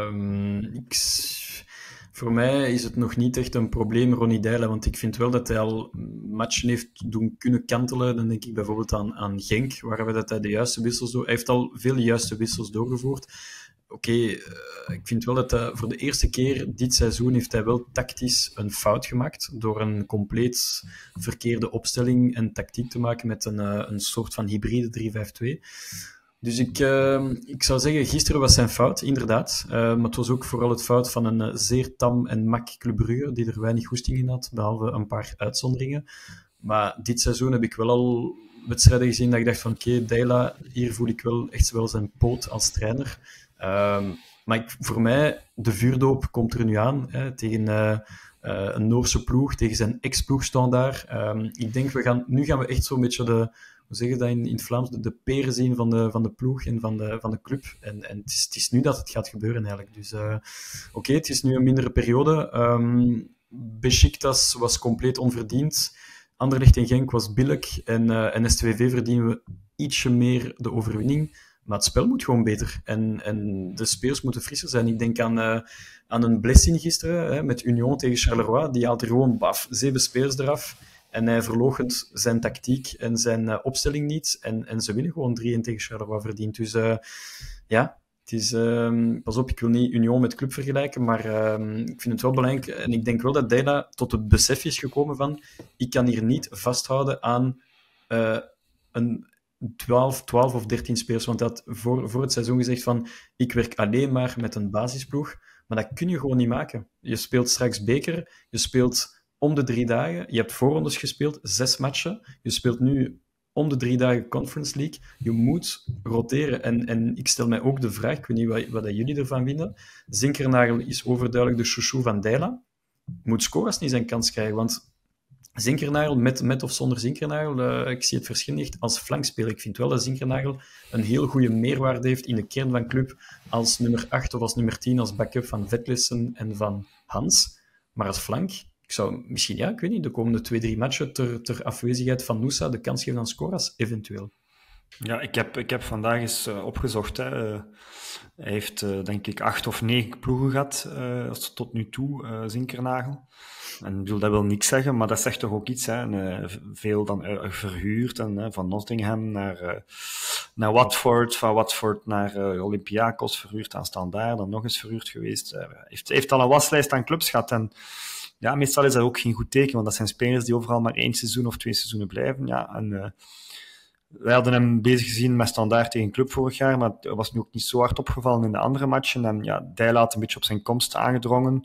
Voor mij is het nog niet echt een probleem, Ronny Deila, want ik vind wel dat hij al matchen heeft doen kunnen kantelen. Dan denk ik bijvoorbeeld aan Genk, waar hij de juiste wissels door... Hij heeft al veel juiste wissels doorgevoerd. Oké, ik vind wel dat voor de eerste keer dit seizoen heeft hij wel tactisch een fout gemaakt door een compleet verkeerde opstelling en tactiek te maken met een soort van hybride 3-5-2. Dus ik zou zeggen, gisteren was zijn fout, inderdaad. Maar het was ook vooral het fout van een zeer tam en mak Club Brugge, die er weinig goesting in had, behalve een paar uitzonderingen. Maar dit seizoen heb ik wel al wedstrijden gezien dat ik dacht van oké, Deila, hier voel ik wel echt wel zijn poot als trainer. Maar voor mij, de vuurdoop komt er nu aan, tegen een Noorse ploeg, tegen zijn ex-ploeg Standaard. Ik denk, nu gaan we echt zo'n beetje hoe zeg je dat in het Vlaams, de peren zien van de ploeg en van de club. En het is nu dat het gaat gebeuren eigenlijk. Dus oké, het is nu een mindere periode. Besiktas was compleet onverdiend. Anderlecht en Genk was billig. En STVV verdienen we ietsje meer de overwinning. Maar het spel moet gewoon beter. En de spelers moeten frisser zijn. Ik denk aan een Blessing gisteren, met Union tegen Charleroi. Die haalt er gewoon 7 spelers eraf. En hij verloochent zijn tactiek en zijn opstelling niet. En ze winnen gewoon 3-1 tegen Charleroi verdiend. Dus het is... pas op, ik wil niet Union met club vergelijken, maar ik vind het wel belangrijk. En ik denk wel dat Deila tot het besef is gekomen van ik kan hier niet vasthouden aan een 12 of 13 spelers. Want hij had voor het seizoen gezegd van ik werk alleen maar met een basisploeg. Maar dat kun je gewoon niet maken. Je speelt straks beker, je speelt om de 3 dagen. Je hebt voorrondes gespeeld, 6 matchen. Je speelt nu om de 3 dagen Conference League. Je moet roteren. En ik stel mij ook de vraag, ik weet niet wat jullie ervan vinden. Zinkernagel is overduidelijk de chouchou van Deila. Moet Skoras niet zijn kans krijgen, want Zinkernagel, met of zonder Zinkernagel, ik zie het verschil niet als flankspeler. Ik vind wel dat Zinkernagel een heel goede meerwaarde heeft in de kern van club als nummer 8 of als nummer 10, als backup van Vetlessen en van Hans. Maar als flank... Ik zou misschien, ik weet niet, de komende 2-3 matchen ter afwezigheid van Nusa de kans geven aan Skoras, eventueel. Ja, ik heb vandaag eens opgezocht. Hè. Hij heeft, denk ik, 8 of 9 ploegen gehad tot nu toe, Zinkernagel. En dat wil niks zeggen, maar dat zegt toch ook iets. Hè. Veel dan verhuurd, en, van Nottingham naar Watford, van Watford naar Olympiakos verhuurd aan Standaard, dan nog eens verhuurd geweest. Heeft al een waslijst aan clubs gehad en ja, meestal is dat ook geen goed teken, want dat zijn spelers die overal maar 1 seizoen of 2 seizoenen blijven. Ja, en wij hadden hem bezig gezien met Standaard tegen Club vorig jaar, maar het was nu ook niet zo hard opgevallen in de andere matchen. En ja, Deila had een beetje op zijn komst aangedrongen.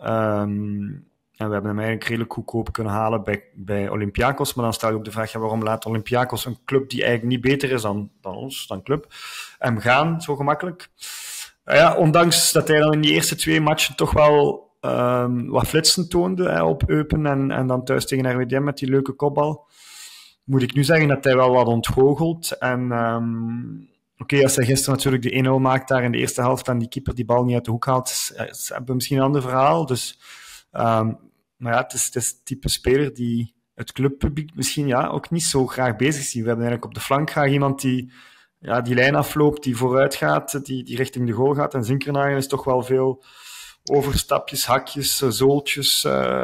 En we hebben hem eigenlijk redelijk goedkoop kunnen halen bij Olympiakos. Maar dan stel je ook de vraag, waarom laat Olympiakos, een club die eigenlijk niet beter is dan ons, dan Club, hem gaan zo gemakkelijk? Ondanks dat hij dan in die eerste 2 matchen toch wel wat flitsen toonde op Eupen en dan thuis tegen RWDM met die leuke kopbal, moet ik nu zeggen dat hij wel wat ontgoochelt. En als hij gisteren natuurlijk de 1-0 maakt daar in de eerste helft en die keeper die bal niet uit de hoek haalt, hebben we misschien een ander verhaal. Dus, maar ja, het is het type speler die het clubpubliek misschien ook niet zo graag bezig ziet. We hebben eigenlijk op de flank graag iemand die lijn afloopt, die vooruit gaat, die richting de goal gaat. En Zinkernagel is toch wel veel overstapjes, hakjes, zooltjes.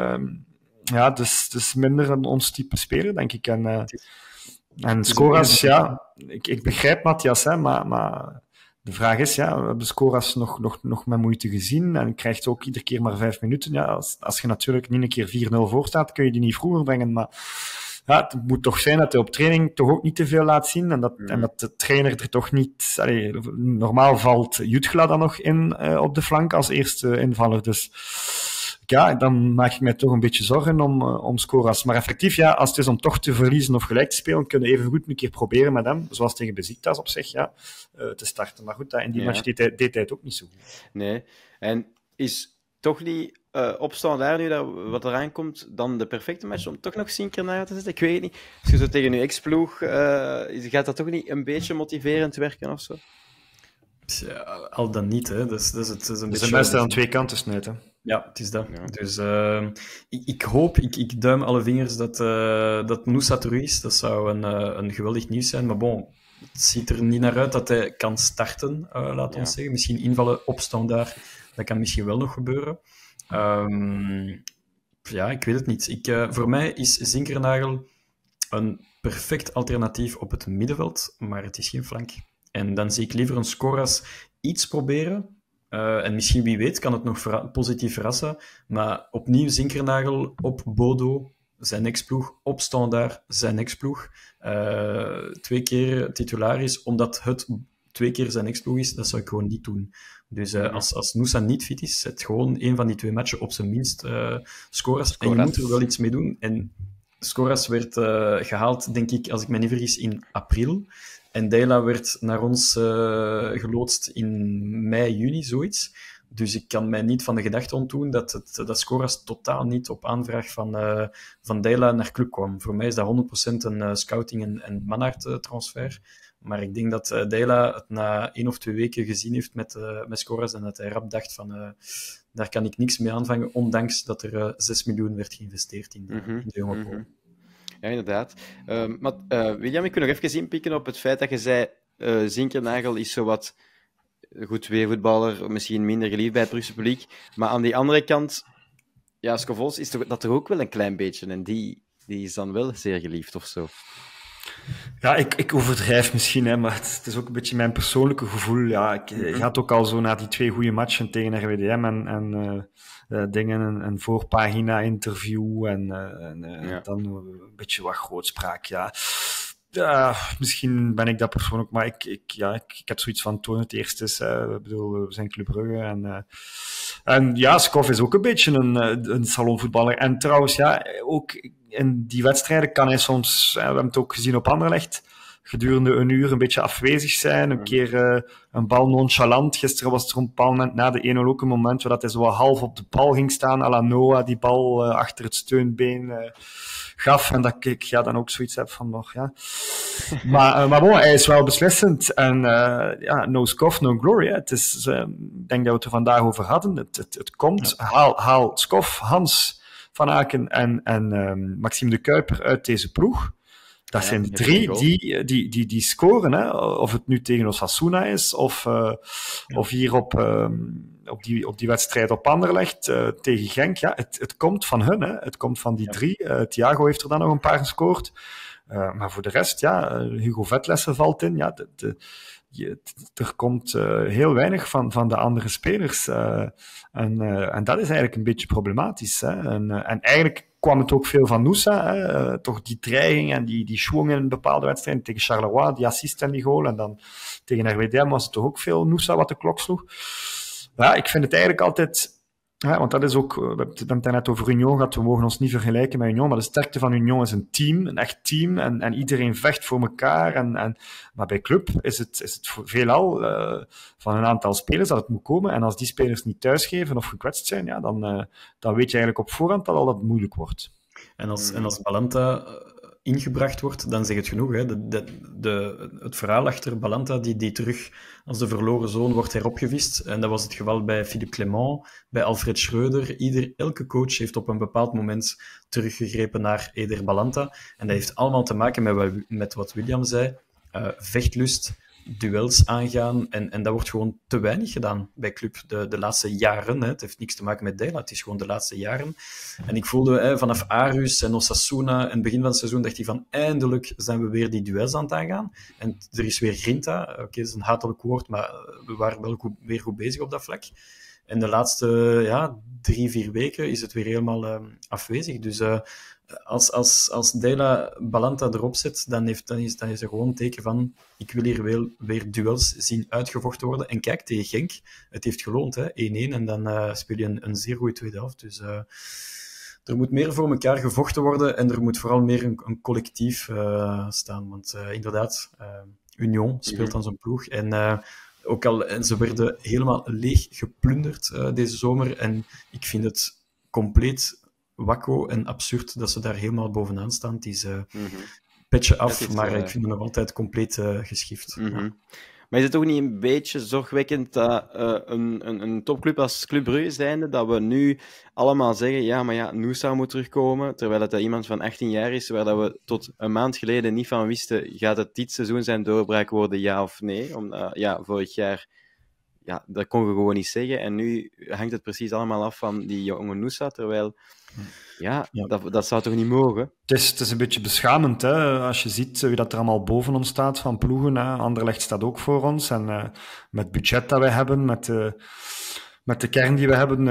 Dus minder ons type speler, denk ik. En Skoras, ik begrijp Matthias, hè, maar De vraag is, ja, we hebben de scores nog met moeite gezien en krijgt ook iedere keer maar 5 minuten. Ja, als je natuurlijk niet een keer 4-0 voor staat, kun je die niet vroeger brengen, maar ja, het moet toch zijn dat hij op training toch ook niet te veel laat zien en dat de trainer er toch niet... Normaal valt Jutgla dan nog in op de flank als eerste invaller, dus ja, dan maak ik mij toch een beetje zorgen om Scoras. Maar effectief, ja, als het is om toch te verliezen of gelijk te spelen, kunnen we even goed een keer proberen met hem, zoals tegen Besiktas op zich, ja, te starten. Maar goed, in die match deed hij het ook niet zo goed. Nee, en is toch niet opstaan daar nu, wat eraan komt, dan de perfecte match om toch nog Zinkernagel te zetten? Ik weet niet. Als je zo tegen je ex-ploeg, gaat dat toch niet een beetje motiverend werken of zo? Ja, al dan niet, hè. Dat is een beetje... een beste aan twee kanten snijden. Ja, het is dat. Ja. Dus ik hoop, ik duim alle vingers dat Moussa terug is. Dat zou een geweldig nieuws zijn. Maar bon, het ziet er niet naar uit dat hij kan starten, laat ons zeggen. Misschien invallen, opstaan daar. Dat kan misschien wel nog gebeuren. Ja, ik weet het niet. Voor mij is Zinkernagel een perfect alternatief op het middenveld, maar het is geen flank. En dan zie ik liever een Scoras iets proberen. En misschien, wie weet, kan het nog positief verrassen. Maar opnieuw Zinkernagel op Bodo, zijn ex-ploeg, op Standaard, zijn ex-ploeg. 2 keer titularis, omdat het 2 keer zijn ex-ploeg is, dat zou ik gewoon niet doen. Dus als Moussa niet fit is, zet gewoon 1 van die 2 matchen op zijn minst Scoras. En je moet er wel iets mee doen. En Scoras werd gehaald, denk ik, als ik me niet vergis, in april. En Deila werd naar ons geloodst in mei, juni, zoiets. Dus ik kan mij niet van de gedachte ontdoen dat Scoras totaal niet op aanvraag van Deila naar club kwam. Voor mij is dat 100% een scouting- en Manhart-transfer. Maar ik denk dat Deila het na 1 of 2 weken gezien heeft met Scoras en dat hij rap dacht van daar kan ik niks mee aanvangen, ondanks dat er 6 miljoen werd geïnvesteerd in de jonge Pool. Ja, inderdaad. Maar William, ik wil nog even inpikken op het feit dat je zei Zinkernagel is zowat goed weervoetballer, misschien minder geliefd bij het Brugse publiek. Maar aan die andere kant, ja, Scovols is dat toch ook wel een klein beetje. En die is dan wel zeer geliefd of zo. Ja, ik overdrijf misschien, hè, maar het is ook een beetje mijn persoonlijke gevoel. Ja, ik had ook al zo na die 2 goede matchen tegen RWDM en een voorpagina-interview en dan een beetje wat grootspraak, ja. Ja, misschien ben ik dat persoonlijk, maar ik heb zoiets van toon het eerst is. Ik bedoel, we zijn Club Brugge en ja, Skov is ook een beetje een salonvoetballer. En trouwens, ja, ook in die wedstrijden kan hij soms, we hebben het ook gezien op Anderlecht, gedurende een uur een beetje afwezig zijn, een keer een bal nonchalant. Gisteren was het op een bepaald moment na de 1-0 ook een moment waar hij zo half op de bal ging staan, à la Noah, die bal achter het steunbeen gaf. En dat ik dan ook zoiets heb van nog, ja. Maar bon, hij is wel beslissend. En no Skov, no glory. Het is, ik denk dat we het er vandaag over hadden. Het komt. Ja. Haal Skov, Hans van Aken en Maxime de Kuiper uit deze ploeg. Dat zijn de 3 die scoren, hè? Of het nu tegen Osasuna is, of hier op die wedstrijd op Anderlecht tegen Genk. Ja, het komt van hun, hè? Het komt van die 3. Thiago heeft er dan nog een paar gescoord. Maar voor de rest, ja, Hugo Vetlessen valt in. Ja, er komt heel weinig van de andere spelers. En dat is eigenlijk een beetje problematisch. Hè? En eigenlijk kwam het ook veel van Moussa. Toch die dreiging en die schwung in bepaalde wedstrijden. Tegen Charleroi, die assist en die goal. En dan tegen RWDM was het toch ook veel Moussa wat de klok sloeg. Ja, ik vind het eigenlijk altijd... Ja, want dat is ook... We hebben het net over Union gehad. We mogen ons niet vergelijken met Union. Maar de sterkte van Union is een team. Een echt team. En iedereen vecht voor elkaar. Maar bij club is het veelal van een aantal spelers dat het moet komen. En als die spelers niet thuisgeven of gekwetst zijn, ja, dan weet je eigenlijk op voorhand al dat het moeilijk wordt. En als Balanta ingebracht wordt, dan zeg het genoeg. Hè. Het verhaal achter Balanta, die terug als de verloren zoon wordt heropgevist. En dat was het geval bij Philippe Clement, bij Alfred Schreuder. Elke coach heeft op een bepaald moment teruggegrepen naar Eder Balanta. En dat heeft allemaal te maken met wat William zei. Vechtlust, duels aangaan. En dat wordt gewoon te weinig gedaan bij club de laatste jaren. Hè. Het heeft niks te maken met Dela, het is gewoon de laatste jaren. En ik voelde vanaf Aarhus en Osasuna en het begin van het seizoen dacht hij van eindelijk zijn we weer die duels aan het aangaan. En er is weer grinta. Oké, dat is een hatelijk woord, maar we waren wel weer goed bezig op dat vlak. En de laatste 3-4 weken is het weer helemaal afwezig. Dus als Dela Balanta erop zet, dan is er gewoon een teken van ik wil hier weer duels zien uitgevochten worden. En kijk, tegen Genk, het heeft geloond, hè? 1-1 en dan speel je een zeer goede tweede helft. Dus er moet meer voor elkaar gevochten worden en er moet vooral meer een collectief staan. Want inderdaad, Union speelt dan zo'n ploeg en ook al, en ze werden helemaal leeg geplunderd deze zomer. En ik vind het compleet wakko en absurd dat ze daar helemaal bovenaan staan. Het is petje af, maar ik vind het nog altijd compleet geschift. Ja. Maar is het toch niet een beetje zorgwekkend dat een topclub als Club Brugge zijnde, dat we nu allemaal zeggen, Nusa moet terugkomen, terwijl het iemand van 18 jaar is, waar dat we tot een maand geleden niet van wisten, gaat het dit seizoen zijn doorbraak worden, ja of nee? Vorig jaar, dat kon je gewoon niet zeggen. En nu hangt het precies allemaal af van die jonge Nusa, terwijl... Dat zou toch niet mogen? Het is een beetje beschamend, hè? Als je ziet wie dat er allemaal boven ons staat van ploegen. Hè? Anderlecht staat ook voor ons. En met het budget dat wij hebben, met de kern die we hebben,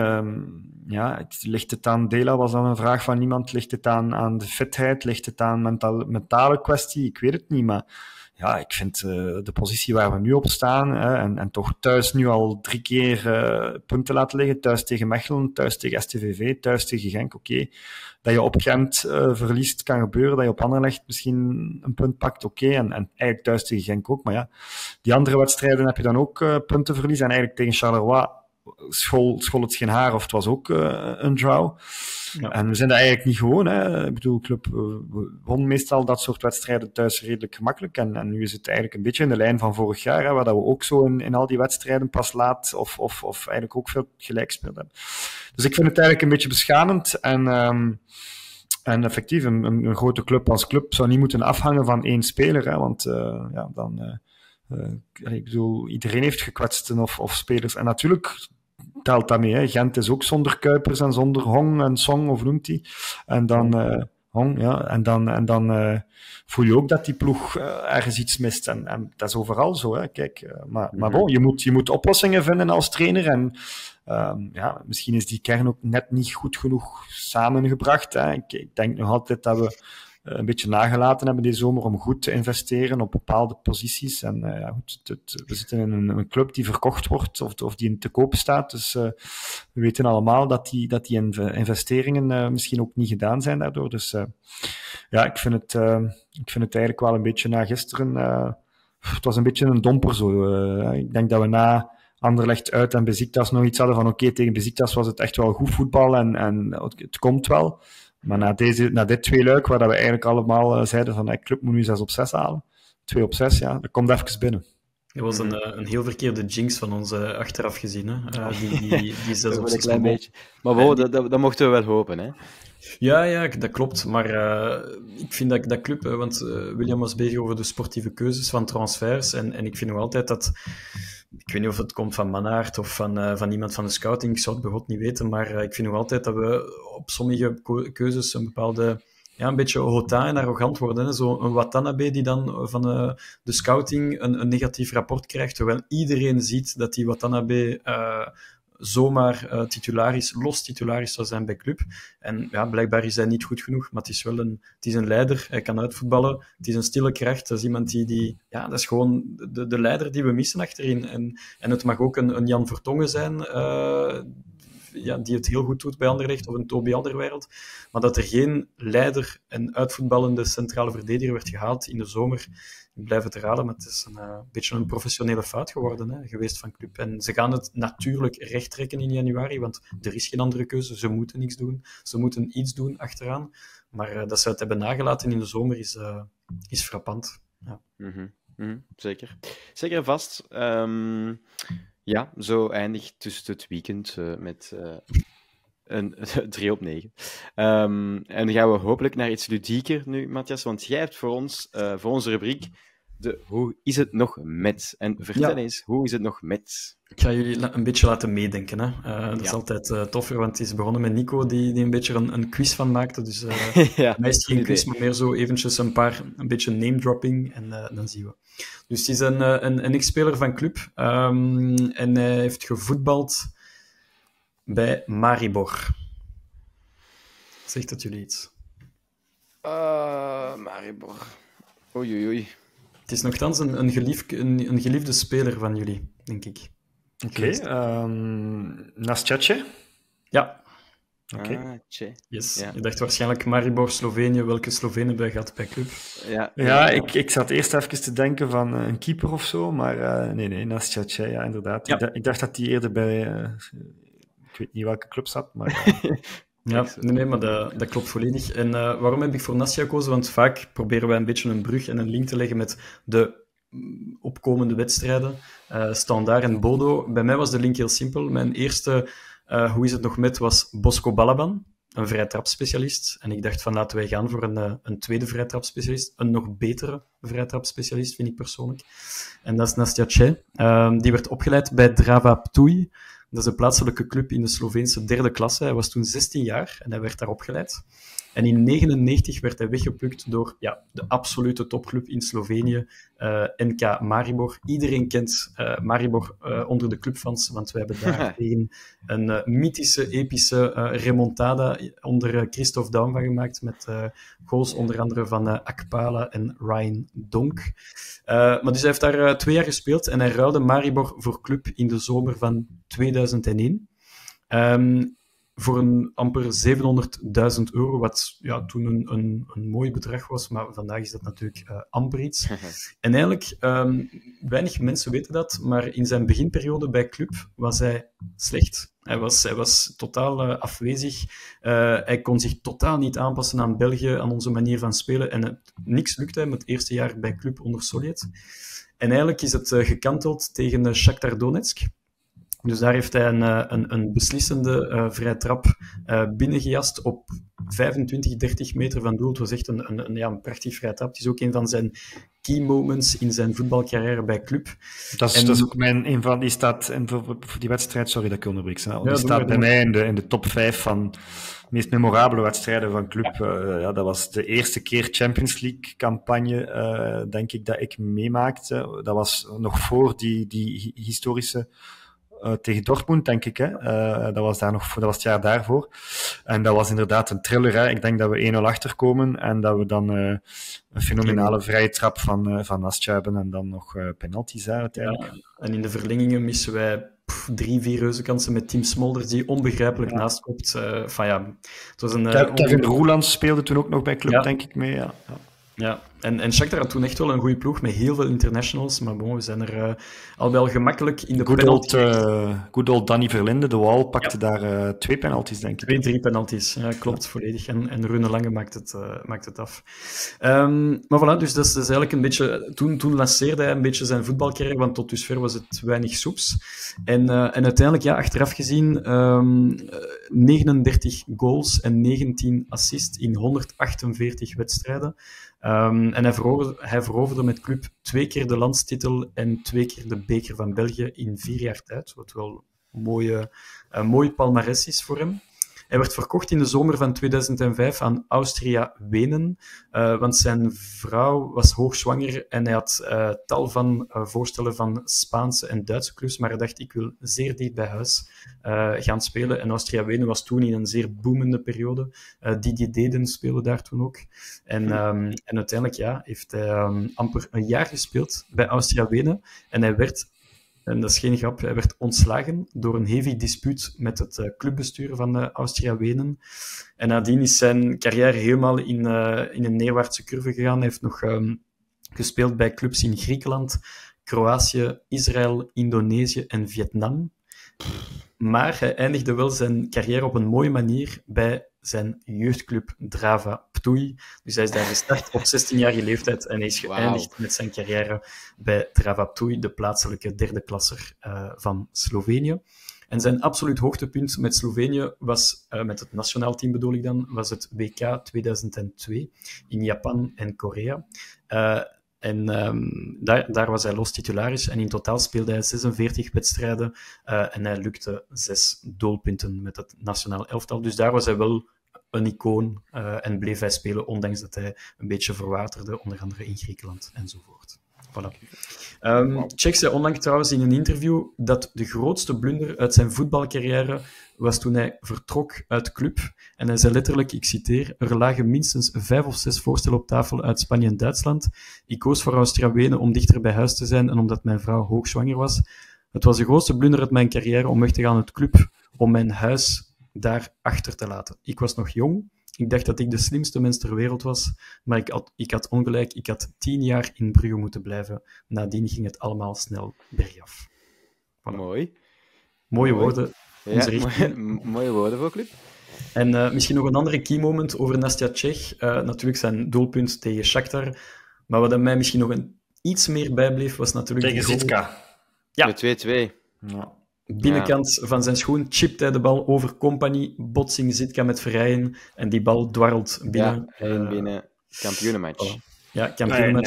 ligt het aan Dela, was dan een vraag van iemand. Ligt het aan de fitheid? Ligt het aan mentale kwestie? Ik weet het niet, maar... Ja, ik vind de positie waar we nu op staan en toch thuis nu al 3 keer punten laten liggen. Thuis tegen Mechelen, thuis tegen STVV, thuis tegen Genk. Oké. Dat je op Gent verliest, kan gebeuren. Dat je op Anderlecht misschien een punt pakt, oké. En eigenlijk thuis tegen Genk ook. Maar ja, die andere wedstrijden heb je dan ook puntenverlies. En eigenlijk tegen Charleroi school het geen haar of het was ook een draw. Ja. En we zijn dat eigenlijk niet gewoon. Hè. Ik bedoel, club won meestal dat soort wedstrijden thuis redelijk gemakkelijk. En nu is het eigenlijk een beetje in de lijn van vorig jaar, hè, waar dat we ook zo in al die wedstrijden pas laat of eigenlijk ook veel gelijk gespeeld hebben. Dus ik vind het eigenlijk een beetje beschamend. En effectief, een grote club als club zou niet moeten afhangen van 1 speler. Hè, want ik bedoel, iedereen heeft gekwetsten of spelers. En natuurlijk telt dat mee. Hè. Gent is ook zonder Kuipers en zonder Hong en Song, of noemt hij. En dan Hong, ja. En dan voel je ook dat die ploeg ergens iets mist. En dat is overal zo. Hè. Kijk, maar bon, je moet oplossingen vinden als trainer. En misschien is die kern ook net niet goed genoeg samengebracht. Hè. Ik denk nog altijd dat we een beetje nagelaten hebben deze zomer om goed te investeren op bepaalde posities. En we zitten in een club die verkocht wordt of die te koop staat. Dus we weten allemaal dat die investeringen misschien ook niet gedaan zijn daardoor. Dus ik vind het eigenlijk wel een beetje na gisteren... het was een beetje een domper zo. Ik denk dat we na Anderlecht uit en Besiktas nog iets hadden van oké, tegen Besiktas was het echt wel goed voetbal en het komt wel. Maar na dit tweeluik, waar dat we eigenlijk allemaal zeiden van club moet nu 6 op 6 halen. 2 op 6, dat komt even binnen. Dat was een heel verkeerde jinx van ons achteraf gezien. Hè? Die 6 op 6. Een klein beetje. Maar dat mochten we wel hopen, hè? Ja, dat klopt. Maar ik vind dat club... want William was bezig over de sportieve keuzes van transfers. En ik vind nog altijd dat... Ik weet niet of het komt van Mannaert of van iemand van de scouting. Ik zou het bijvoorbeeld niet weten. Maar ik vind nog altijd dat we op sommige keuzes een bepaalde... een beetje hota en arrogant worden. Hè? Zo een Watanabe die dan van de scouting een negatief rapport krijgt. Terwijl iedereen ziet dat die Watanabe... zomaar los titularis zou zijn bij club. En blijkbaar is hij niet goed genoeg, maar het is een leider. Hij kan uitvoetballen. Het is een stille kracht. Dat is iemand dat is gewoon de leider die we missen achterin. En het mag ook een Jan Vertongen zijn, die het heel goed doet bij Anderlecht, of een Toby Alderweireld. Maar dat er geen leider en uitvoetballende centrale verdediger werd gehaald in de zomer. Ik blijf het herhalen, maar het is een beetje een professionele fout geworden geweest van club. En ze gaan het natuurlijk rechttrekken in januari, want er is geen andere keuze. Ze moeten niks doen. Ze moeten iets doen achteraan. Maar dat ze het hebben nagelaten in de zomer is frappant. Ja. Zeker. Zeker vast. Zo eindigt dus het weekend met... een 3 op 9. En dan gaan we hopelijk naar iets ludieker nu, Matthias, want jij hebt voor ons, voor onze rubriek, hoe is het nog met? En vertel eens, hoe is het nog met? Ik ga jullie een beetje laten meedenken. Hè. Dat is altijd toffer, want het is begonnen met Nico, die een beetje een quiz van maakte. Dus Ja, mij is het geen goed quiz, idee. maar meer zo eventjes een beetje name-dropping. En dan zien we. Dus het is een ex-speler van club. En hij heeft gevoetbald bij Maribor. Zegt dat jullie iets? Maribor. Oei. Het is nogthans een geliefde speler van jullie, denk ik. Oké, Nastjace? Ja, Oké. Tje. yes. Ja. Je dacht waarschijnlijk Maribor, Slovenië. Welke Slovenen hebben we gehad bij club? Ja, ik zat eerst even te denken van een keeper of zo, maar nee, Nastjace, ja, inderdaad. Ja. Ik dacht dat hij eerder bij... ik weet niet welke club zat, maar... Ja, nee, maar dat klopt volledig. En waarom heb ik voor Nastia gekozen? Want vaak proberen wij een beetje een brug en een link te leggen met de opkomende wedstrijden. Standaard en Bodo. Bij mij was de link heel simpel. Mijn eerste, hoe is het nog met, was Bosco Balaban, een vrijtrapspecialist. En ik dacht van laten wij gaan voor een tweede vrijtrapspecialist. Een nog betere vrijtrapspecialist, vind ik persoonlijk. En dat is Nastia Che. Die werd opgeleid bij Drava Ptuj. Dat is een plaatselijke club in de Sloveense derde klasse. Hij was toen 16 jaar en hij werd daar opgeleid. En in 1999 werd hij weggeplukt door de absolute topclub in Slovenië, NK Maribor. Iedereen kent Maribor onder de clubfans, want we hebben daar tegen een mythische, epische remontada onder Christophe Daum van gemaakt, met goals onder andere van Akpala en Ryan Donk. Maar dus hij heeft daar 2 jaar gespeeld en hij ruilde Maribor voor club in de zomer van 2001. Voor een amper €700.000, wat toen een mooi bedrag was, maar vandaag is dat natuurlijk amper iets. En eigenlijk, weinig mensen weten dat, maar in zijn beginperiode bij club was hij slecht. Hij was totaal afwezig. Hij kon zich totaal niet aanpassen aan België, aan onze manier van spelen. En niks lukte hem het eerste jaar bij club onder Soljet. En eigenlijk is het gekanteld tegen Shakhtar Donetsk. Dus daar heeft hij een beslissende vrije trap binnengejast op 25, 30 meter van doel. Het was echt een prachtig vrije trap. Het is ook een van zijn key moments in zijn voetbalcarrière bij club. Dat is ook een van die staat voor die wedstrijd. Sorry dat ik onderbreek. Die staat bij mij in de top 5 van de meest memorabele wedstrijden van club. Dat was de eerste keer Champions League campagne, denk ik, dat ik meemaakte. Dat was nog voor die historische tegen Dortmund, denk ik. Hè. Dat was het jaar daarvoor. En dat was inderdaad een thriller. Hè. Ik denk dat we 1-0 achterkomen en dat we dan een fenomenale vrije trap van Nastja hebben en dan nog penalties uiteindelijk. Ja, en in de verlengingen missen wij 3-4 reuzenkansen met Tim Smolders die onbegrijpelijk naast kopt. Het was Kevin Roelands speelde toen ook nog bij club, denk ik, mee. Ja, en Shakhtar had toen echt wel een goede ploeg met heel veel internationals, maar bon, we zijn er al wel gemakkelijk in de penalty. Good old Danny Verlinde, de Wal, pakte daar 2 penalties, denk ik. 2-3 penalties, ja, klopt, volledig. En Rune Lange maakt het af. Maar voilà, dus dat is eigenlijk een beetje... Toen lanceerde hij een beetje zijn voetbalcarrière, want tot dusver was het weinig soeps. En uiteindelijk, achteraf gezien, 39 goals en 19 assists in 148 wedstrijden. En hij veroverde met club 2 keer de landstitel en 2 keer de beker van België in 4 jaar tijd, wat wel een mooi palmares is voor hem. Hij werd verkocht in de zomer van 2005 aan Austria Wenen, want zijn vrouw was hoogzwanger en hij had tal van voorstellen van Spaanse en Duitse clubs, maar hij dacht, ik wil zeer dicht bij huis gaan spelen. En Austria Wenen was toen in een zeer boomende periode. Didier Deden speelde daar toen ook. En uiteindelijk heeft hij amper een jaar gespeeld bij Austria Wenen en hij werd... En dat is geen grap, hij werd ontslagen door een heavy dispuut met het clubbestuur van Austria Wenen. En nadien is zijn carrière helemaal in een neerwaartse curve gegaan. Hij heeft nog gespeeld bij clubs in Griekenland, Kroatië, Israël, Indonesië en Vietnam. Maar hij eindigde wel zijn carrière op een mooie manier bij zijn jeugdclub Drava Ptuj. Dus hij is daar gestart op 16-jarige leeftijd en hij is geëindigd met zijn carrière bij Drava Ptuj, de plaatselijke derde klasser van Slovenië. En zijn absoluut hoogtepunt met Slovenië was, met het nationaal team bedoel ik dan, was het WK 2002 in Japan en Korea. En daar was hij los titularis. En in totaal speelde hij 46 wedstrijden. En hij lukte 6 doelpunten met het nationaal elftal. Dus daar was hij wel een icoon. En bleef hij spelen, ondanks dat hij een beetje verwaterde. Onder andere in Griekenland enzovoort. Voilà. Cech zei onlangs trouwens in een interview dat de grootste blunder uit zijn voetbalcarrière was toen hij vertrok uit club. En hij zei letterlijk, ik citeer, er lagen minstens 5 of 6 voorstellen op tafel uit Spanje en Duitsland. Ik koos voor Austria-Wenen om dichter bij huis te zijn en omdat mijn vrouw hoogzwanger was. Het was de grootste blunder uit mijn carrière om weg te gaan uit club, om mijn huis daar achter te laten. Ik was nog jong. Ik dacht dat ik de slimste mens ter wereld was, maar ik had ongelijk. Ik had 10 jaar in Brugge moeten blijven. Nadien ging het allemaal snel bergaf. Voilà. Mooi. Mooie woorden. Ja, mooie woorden voor club. En misschien nog een andere key moment over Nastja Cech. Natuurlijk zijn doelpunt tegen Shakhtar. Maar wat mij misschien nog iets meer bijbleef, was natuurlijk... Tegen Zitka. Ja. De 2-2. Ja. Binnenkant van zijn schoen chipt hij de bal over Company, botsing Zitka met Verrijen en die bal dwarrelt binnen. Ja, binnen kampioenenmatch. Ja, kampioenenmatch.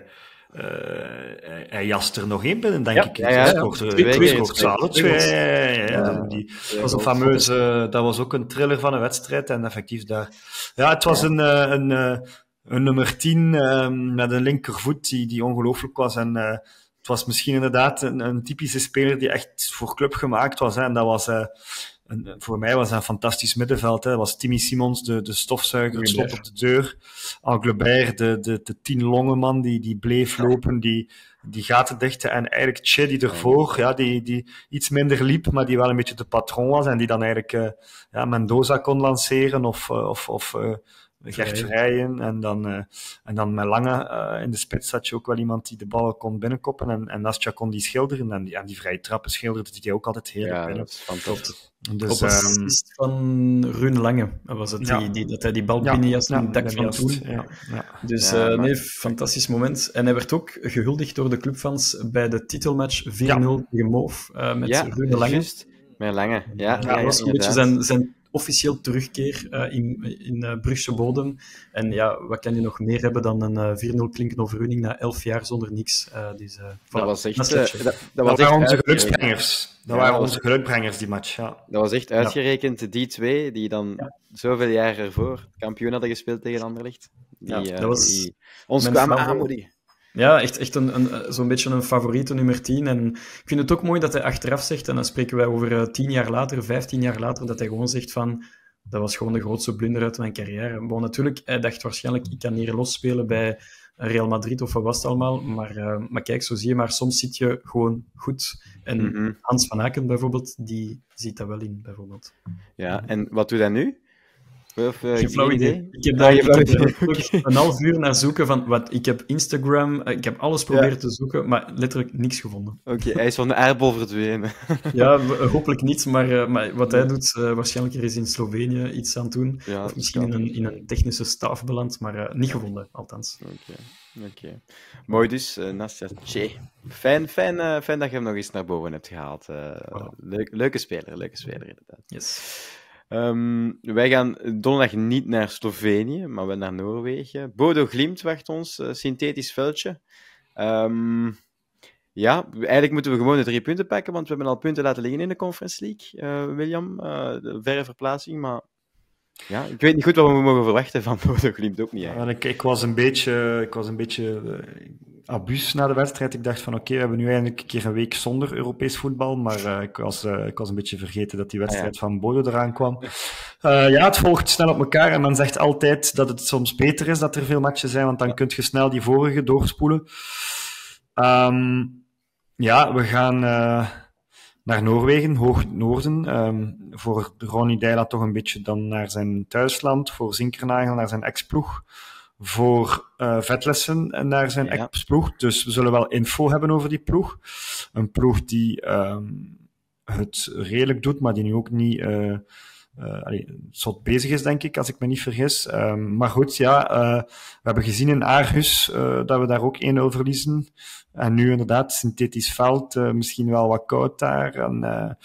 Hij jast er nog één binnen, denk ik. Ja, Scoort ze alle twee. Dat was een fameuze... Dat was ook een thriller van een wedstrijd. En effectief daar... Ja, het was een nummer 10 met een linkervoet die ongelooflijk was. En het was misschien inderdaad een typische speler die echt voor club gemaakt was. Hè. En dat was... voor mij was dat een fantastisch middenveld. Hè. Dat was Timmy Simons, de stofzuiger, het slot op de deur. Englebert, de 10 longenman die bleef lopen, die gaten dichten. En eigenlijk Che die ervoor, die iets minder liep, maar die wel een beetje de patron was. En die dan eigenlijk Mendoza kon lanceren of Gert Verrijen. En dan met Lange in de spits had je ook wel iemand die de ballen kon binnenkoppen. En Nastja kon die schilderen. En die vrije trappen schilderde die ook altijd heerlijk binnen. Dat is fantastisch. Dus, op assist van Rune Lange was het, dat hij die bal binnenjast in het dak van toen. Dus nee, fantastisch moment. En hij werd ook gehuldigd door de clubfans bij de titelmatch 4-0 tegen Mauve met Rune Lange. Juist. Met Lange, dat was een beetje zijn officieel terugkeer in Brugse bodem. En ja, wat kan je nog meer hebben dan een 4-0 klinkende overwinning na 11 jaar zonder niks. Dus, dat was echt... Dat waren onze geluksbrengers. Dat waren onze gelukbrengers, die match. Ja. Dat was echt uitgerekend, die twee, die dan zoveel jaar ervoor kampioen hadden gespeeld tegen Anderlecht. Dat was ons kwamen aanmoedigen. Ja, echt zo'n beetje een favoriete nummer 10. En ik vind het ook mooi dat hij achteraf zegt, en dan spreken wij over 10 jaar later, 15 jaar later, dat hij gewoon zegt van, dat was gewoon de grootste blunder uit mijn carrière. Maar natuurlijk, hij dacht waarschijnlijk, ik kan hier losspelen bij Real Madrid of wat was het allemaal. Maar kijk, zo zie je, maar soms zit je gewoon goed. En Hans van Aken bijvoorbeeld, die ziet dat wel in, bijvoorbeeld. Ja, en wat doet hij nu? Geen flauw idee. Ik heb daar een half uur naar zoeken van ik heb Instagram, ik heb alles proberen te zoeken, maar letterlijk niks gevonden. Oké, hij is van de aardbol verdwenen. Ja, hopelijk niet, maar wat hij doet, waarschijnlijk er is in Slovenië iets aan doen. Ja, of misschien in een technische staf beland, maar niet gevonden, althans. Oké. Mooi dus, Nastja Cech. Fijn dat je hem nog eens naar boven hebt gehaald. Leuke speler inderdaad. Yes. Wij gaan donderdag niet naar Slovenië, maar wel naar Noorwegen. Bodo Glimt wacht ons, synthetisch veldje. Eigenlijk moeten we gewoon de 3 punten pakken, want we hebben al punten laten liggen in de Conference League, William. De verre verplaatsing, maar ja, ik weet niet goed wat we mogen verwachten van Bodo Glimt, ook niet eigenlijk. Ik was een beetje abuus na de wedstrijd. Ik dacht van oké, we hebben nu eindelijk een keer een week zonder Europees voetbal, maar ik was een beetje vergeten dat die wedstrijd van Bodo eraan kwam. Het volgt snel op elkaar en men zegt altijd dat het soms beter is dat er veel matchen zijn, want dan kun je snel die vorige doorspoelen. We gaan naar Noorwegen, hoog noorden. Voor Ronny Deila toch een beetje dan naar zijn thuisland, voor Zinkernagel naar zijn ex-ploeg. Voor Vetlessen naar zijn ex-ploeg. Dus we zullen wel info hebben over die ploeg. Een ploeg die het redelijk doet, maar die nu ook niet zot bezig is, denk ik, als ik me niet vergis. Maar goed, we hebben gezien in Aarhus dat we daar ook 1-0 verliezen. En nu inderdaad, synthetisch veld, misschien wel wat koud daar. En,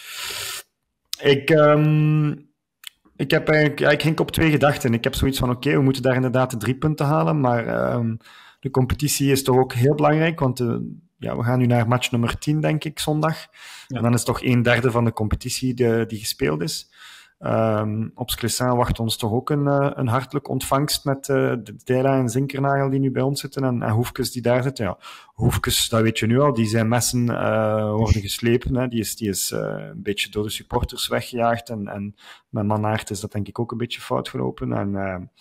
ik ging op 2 gedachten. Ik heb zoiets van, oké, we moeten daar inderdaad de 3 punten halen, maar De competitie is toch ook heel belangrijk, want we gaan nu naar match nummer 10, denk ik, zondag. Ja. En dan is toch 1/3 van de competitie die gespeeld is. Op Sclessin wacht ons toch ook een hartelijk ontvangst met Deila en Zinkernagel die nu bij ons zitten en Hoefkes die daar zitten. Ja, Hoefkes, dat weet je nu al, die zijn messen worden geslepen. Hè. Die is een beetje door de supporters weggejaagd en met Mannaert is dat denk ik ook een beetje fout gelopen.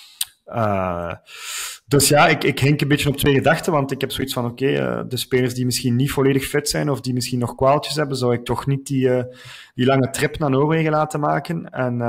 Dus ja, ik hink een beetje op twee gedachten, want ik heb zoiets van, de spelers die misschien niet volledig fit zijn, of die misschien nog kwaaltjes hebben, zou ik toch niet die lange trip naar Noorwegen laten maken.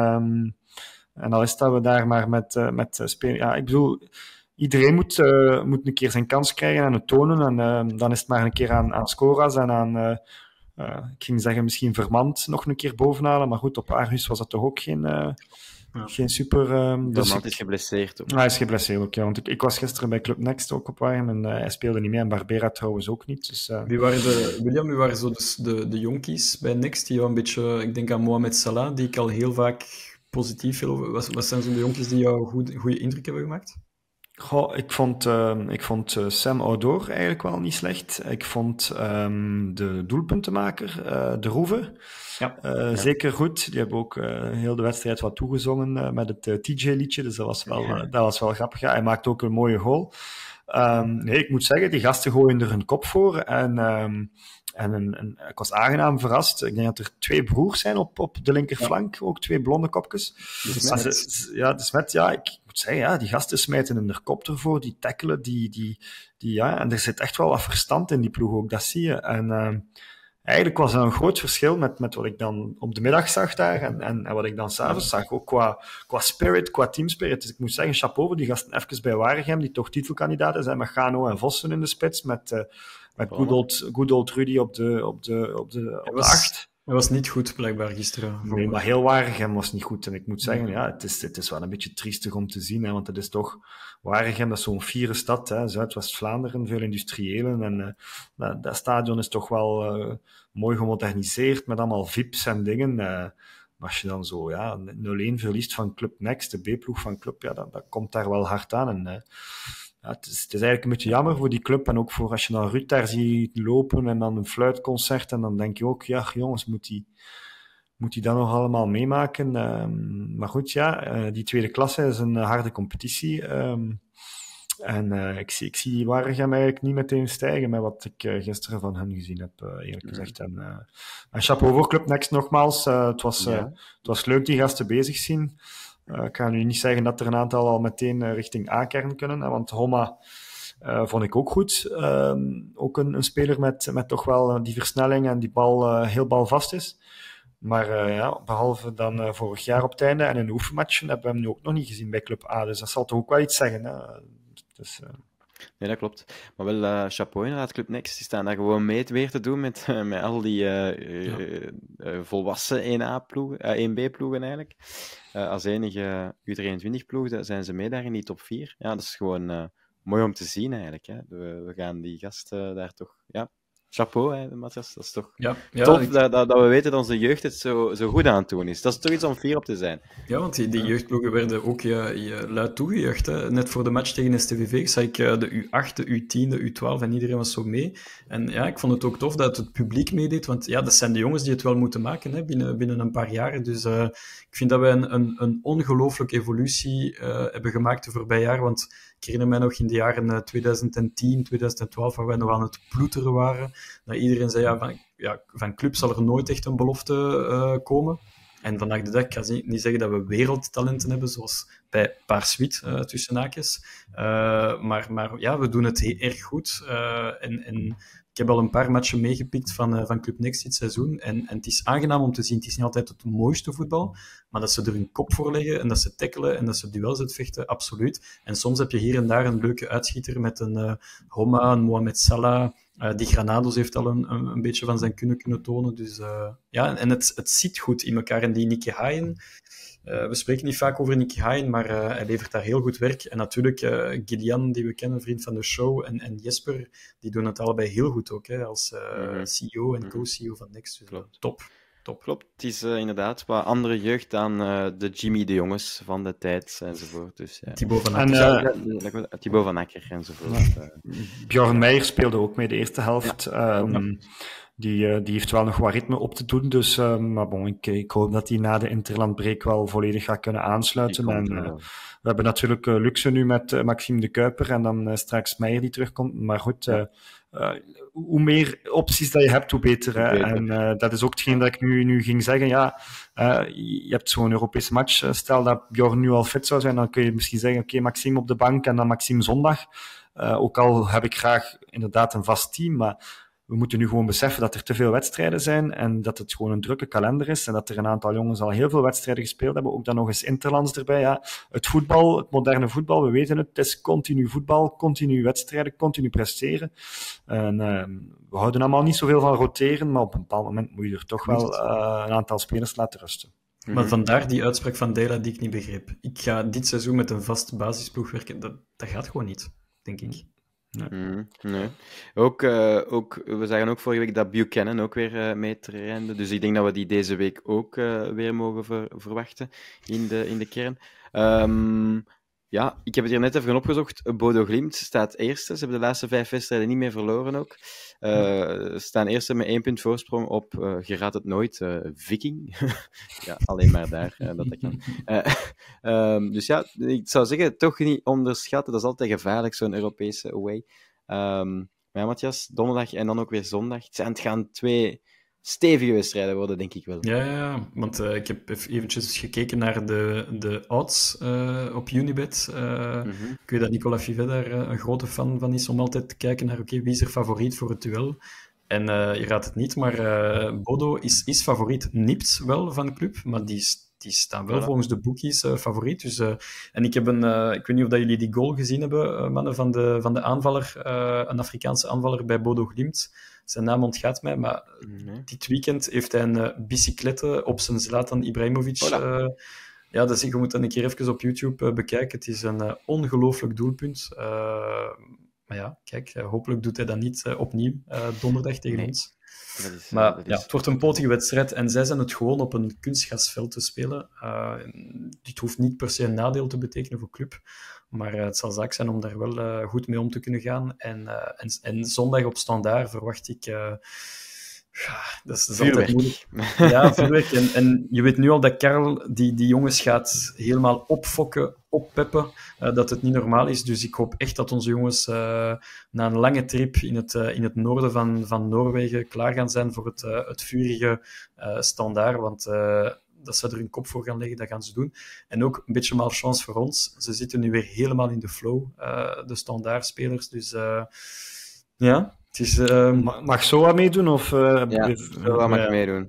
En al is dat we daar maar met spelers... Ja, ik bedoel, iedereen moet een keer zijn kans krijgen en het tonen, en dan is het maar een keer aan Skoras en aan... ik ging zeggen, misschien Vermand nog een keer bovenhalen, maar goed, op Aarhus was dat toch ook geen super... Vermand is geblesseerd ook. Hij is geblesseerd ook, ja. Want ik was gisteren bij Club Next ook op Warm en hij speelde niet mee. En Barbera trouwens ook niet. Dus, Wie waren zo de jonkies bij Next? Die een beetje... Ik denk aan Mohamed Salah, die ik al heel vaak positief wil over... Wat zijn zo de jonkies die jou goede indruk hebben gemaakt? Goh, ik vond Sam Odor eigenlijk wel niet slecht. Ik vond de doelpuntenmaker, De Roeve, zeker goed. Die hebben ook heel de wedstrijd wat toegezongen met het TJ-liedje, dus dat was wel grappig. Ja, hij maakt ook een mooie goal. Ik moet zeggen, die gasten gooien er hun kop voor en ik was aangenaam verrast. Ik denk dat er 2 broers zijn op de linkerflank, ook 2 blonde kopjes. De Smet, ik moet zeggen, die gasten smijten hun kop ervoor, die tackelen, en er zit echt wel wat verstand in die ploeg ook, dat zie je. En eigenlijk was er een groot verschil met wat ik dan op de middag zag daar en wat ik dan s'avonds zag, ook qua spirit, qua teamspirit. Dus ik moet zeggen, chapeau voor die gasten even bij Waregem, die toch titelkandidaten zijn, met Gano en Vossen in de spits, met good old Rudy op de 8. Hij was niet goed, blijkbaar, gisteren. Nee, maar heel Waregem was niet goed. En ik moet zeggen, het is wel een beetje triestig om te zien, hè, want het is toch... Waregem, dat is zo'n fiere stad, hè, Zuidwest-Vlaanderen, veel industriëlen. En dat stadion is toch wel mooi gemoderniseerd, met allemaal VIP's en dingen. Maar als je dan zo 0-1 verliest van Club Next, de B-ploeg van Club, dat komt daar wel hard aan. En... het is eigenlijk een beetje jammer voor die club en ook voor als je dan Ruud daar ziet lopen en dan een fluitconcert en dan denk je ook, ja jongens, moet die dat nog allemaal meemaken? Maar goed, die tweede klasse is een harde competitie. Ik zie Waregem eigenlijk niet meteen stijgen met wat ik gisteren van hen gezien heb, eerlijk gezegd. En chapeau voor Club Next nogmaals. Het was leuk die gasten bezig zien. Ik ga nu niet zeggen dat er een aantal al meteen richting A-kern kunnen, hè, want Homa vond ik ook goed. Ook een speler met toch wel die versnelling en die bal heel balvast is. Maar behalve dan vorig jaar op het einde en in de oefenmatchen hebben we hem nu ook nog niet gezien bij Club A. Dus dat zal toch ook wel iets zeggen. Hè? Dus, Nee, dat klopt. Maar wel chapeau inderdaad, Club Next. Die staan daar gewoon mee weer te doen met al die volwassen 1B-ploegen eigenlijk. Als enige U23-ploeg zijn ze mee daar in die top 4. Ja, dat is gewoon mooi om te zien eigenlijk. Hè. We gaan die gasten daar toch... Ja, chapeau, hè, Matthias. Dat is toch tof dat we weten dat onze jeugd het zo goed aan het doen is. Dat is toch iets om fier op te zijn. Ja, want die jeugdploegen werden ook luid toegejuicht. Hè. Net voor de match tegen STVV zag ik de U8, de U10, de U12 en iedereen was zo mee. En ja, ik vond het ook tof dat het publiek meedeed, want dat zijn de jongens die het wel moeten maken binnen een paar jaar. Dus ik vind dat wij een ongelooflijke evolutie hebben gemaakt de voorbije jaar, want ik herinner mij nog in de jaren 2010, 2012, waar wij nog aan het ploeteren waren, dat iedereen zei, van club zal er nooit echt een belofte komen. En vandaag de dag, ik ga niet zeggen dat we wereldtalenten hebben, zoals bij Paars-Wit, tussen haakjes. Maar we doen het heel erg goed. En ik heb al een paar matchen meegepikt van Club Next dit seizoen. En het is aangenaam om te zien. Het is niet altijd het mooiste voetbal, maar dat ze er hun kop voor leggen en dat ze tackelen en dat ze duels uitvechten, absoluut. En soms heb je hier en daar een leuke uitschieter met een Homa, een Mohamed Salah. Die Granados heeft al een beetje van zijn kunnen tonen. Dus, en het zit goed in elkaar. En die Nicky Hayen, we spreken niet vaak over Nicky Hayen, maar hij levert daar heel goed werk. En natuurlijk Gideon, die we kennen, vriend van de show, en Jesper, die doen het allebei heel goed ook, hè, als CEO en co-CEO van Next. Dus, top. top. Klopt, het is inderdaad wat andere jeugd dan de Jimmy de Jonges van de tijd enzovoort. Dus, ja. Thibaut van En, Akker. Thibaut van Akker enzovoort. Bjorn Meijer speelde ook mee de eerste helft. Die heeft wel nog wat ritme op te doen. Dus, maar bon, ik hoop dat hij na de interlandbreak wel volledig gaat kunnen aansluiten. En, we hebben natuurlijk luxe nu met Maxime de Kuiper en dan straks Meijer die terugkomt. Maar goed, hoe meer opties dat je hebt, hoe beter. Hè? En dat is ook hetgeen dat ik nu ging zeggen. Ja, je hebt zo'n Europese match. Stel dat Bjorn nu al fit zou zijn, dan kun je misschien zeggen, oké, Maxime op de bank en dan Maxime zondag. Ook al heb ik graag inderdaad een vast team, maar we moeten nu gewoon beseffen dat er te veel wedstrijden zijn en dat het gewoon een drukke kalender is en dat er een aantal jongens al heel veel wedstrijden gespeeld hebben. Ook dan nog eens interlands erbij. Ja, het voetbal, het moderne voetbal, we weten het is continu voetbal, continu wedstrijden, continu presteren. En, we houden allemaal niet zoveel van roteren, maar op een bepaald moment moet je er toch wel een aantal spelers laten rusten. Maar vandaar die uitspraak van Dela die ik niet begreep. Ik ga dit seizoen met een vast basisploeg werken. Dat gaat gewoon niet, denk ik. Nee. Ook, we zagen ook vorige week dat Buchanan ook weer mee trainde. Dus ik denk dat we die deze week ook weer mogen verwachten in de kern. Ja, ik heb het hier net even opgezocht. Bodo Glimt staat eerste. Ze hebben de laatste 5 wedstrijden niet meer verloren ook. Staan eerste met 1 punt voorsprong op, je raadt het nooit, Viking. Ja, alleen maar daar dat kan. Dus ja, ik zou zeggen, toch niet onderschatten. Dat is altijd gevaarlijk, zo'n Europese away. Maar ja, Matthias, donderdag en dan ook weer zondag. Het gaan 2 stevige wedstrijden worden, denk ik wel. Ja, want ik heb eventjes gekeken naar de odds op Unibet. Ik weet dat Nicolas Fivet daar een grote fan van is om altijd te kijken naar wie is er favoriet voor het duel. En je raadt het niet, maar Bodo is favoriet. Nipt wel van de club, maar die staan wel volgens de bookies favoriet. Dus, en ik heb ik weet niet of dat jullie die goal gezien hebben, mannen, van de aanvaller, een Afrikaanse aanvaller bij Bodo Glimt. Zijn naam ontgaat mij, maar dit weekend heeft hij een bicyclette op zijn Zlatan Ibrahimovic. Ja, dus je moet dat een keer even op YouTube bekijken. Het is een ongelooflijk doelpunt. Maar ja, kijk, hopelijk doet hij dat niet opnieuw donderdag tegen ons. Maar ja, het wordt een potige wedstrijd en zij zijn het gewoon op een kunstgrasveld te spelen. Dit hoeft niet per se een nadeel te betekenen voor club, maar het zal zaak zijn om daar wel goed mee om te kunnen gaan. En zondag op Standaard verwacht ik... dat is altijd moeilijk. Ja, vuurwerk. En je weet nu al dat Karel die jongens gaat helemaal opfokken, oppeppen, dat het niet normaal is. Dus ik hoop echt dat onze jongens na een lange trip in het noorden van Noorwegen klaar gaan zijn voor het vurige Standaard, want dat ze er hun kop voor gaan leggen, dat gaan ze doen. En ook een beetje malchance voor ons. Ze zitten nu weer helemaal in de flow, de Standaard-spelers. Dus ja... Mag Soa meedoen? Of, ja, Soa mag meedoen.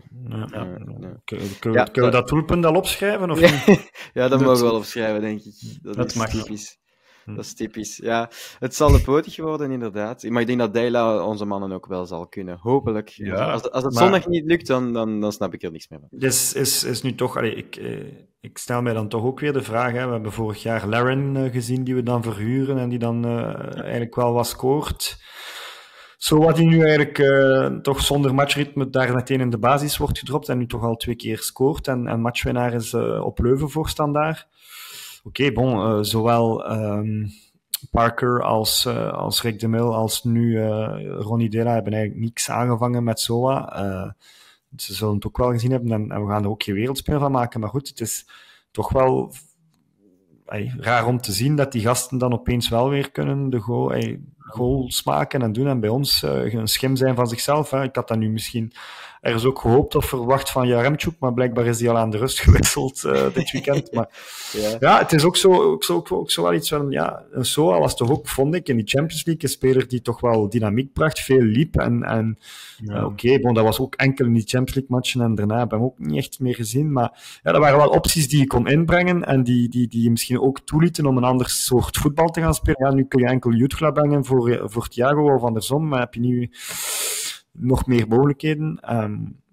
Kunnen we dat doelpunt al opschrijven? Of niet? Ja, dat mogen we wel opschrijven, denk ik. Dat is typisch. Dat is typisch. Ja, het zal de potig worden, inderdaad. Maar ik denk dat Dela onze mannen ook wel zal kunnen. Hopelijk. Ja, als het zondag niet lukt, dan snap ik er niks meer van. Dus is nu toch... ik stel mij dan toch ook weer de vraag. Hè. We hebben vorig jaar Laren gezien, die we dan verhuren en die dan eigenlijk wel wat scoort. Zo wat hij nu eigenlijk toch zonder matchritme daar meteen in de basis wordt gedropt en nu toch al 2 keer scoort en matchwinnaar is op Leuven voor Standaard. Oké, zowel Parker als Rick de Mil als nu Ronnie Dela hebben eigenlijk niks aangevangen met Soa. Ze zullen het ook wel gezien hebben en we gaan er ook geen wereldspel van maken. Maar goed, het is toch wel raar om te zien dat die gasten dan opeens wel weer kunnen de goals maken en doen en bij ons een schim zijn van zichzelf. Hè. Ik had dat nu misschien ergens ook gehoopt of verwacht van Jaremchuk, maar blijkbaar is die al aan de rust gewisseld dit weekend. Maar ja, het is ook zo wel iets van, ja, Soa was toch ook, vond ik, in die Champions League een speler die toch wel dynamiek bracht, veel liep en dat was ook enkel in die Champions League matchen en daarna hebben we hem ook niet echt meer gezien, maar ja, dat waren wel opties die je kon inbrengen en die je misschien ook toelieten om een ander soort voetbal te gaan spelen. Ja, nu kun je enkel Jutgla brengen voor Thiago of andersom, maar heb je nu nog meer mogelijkheden.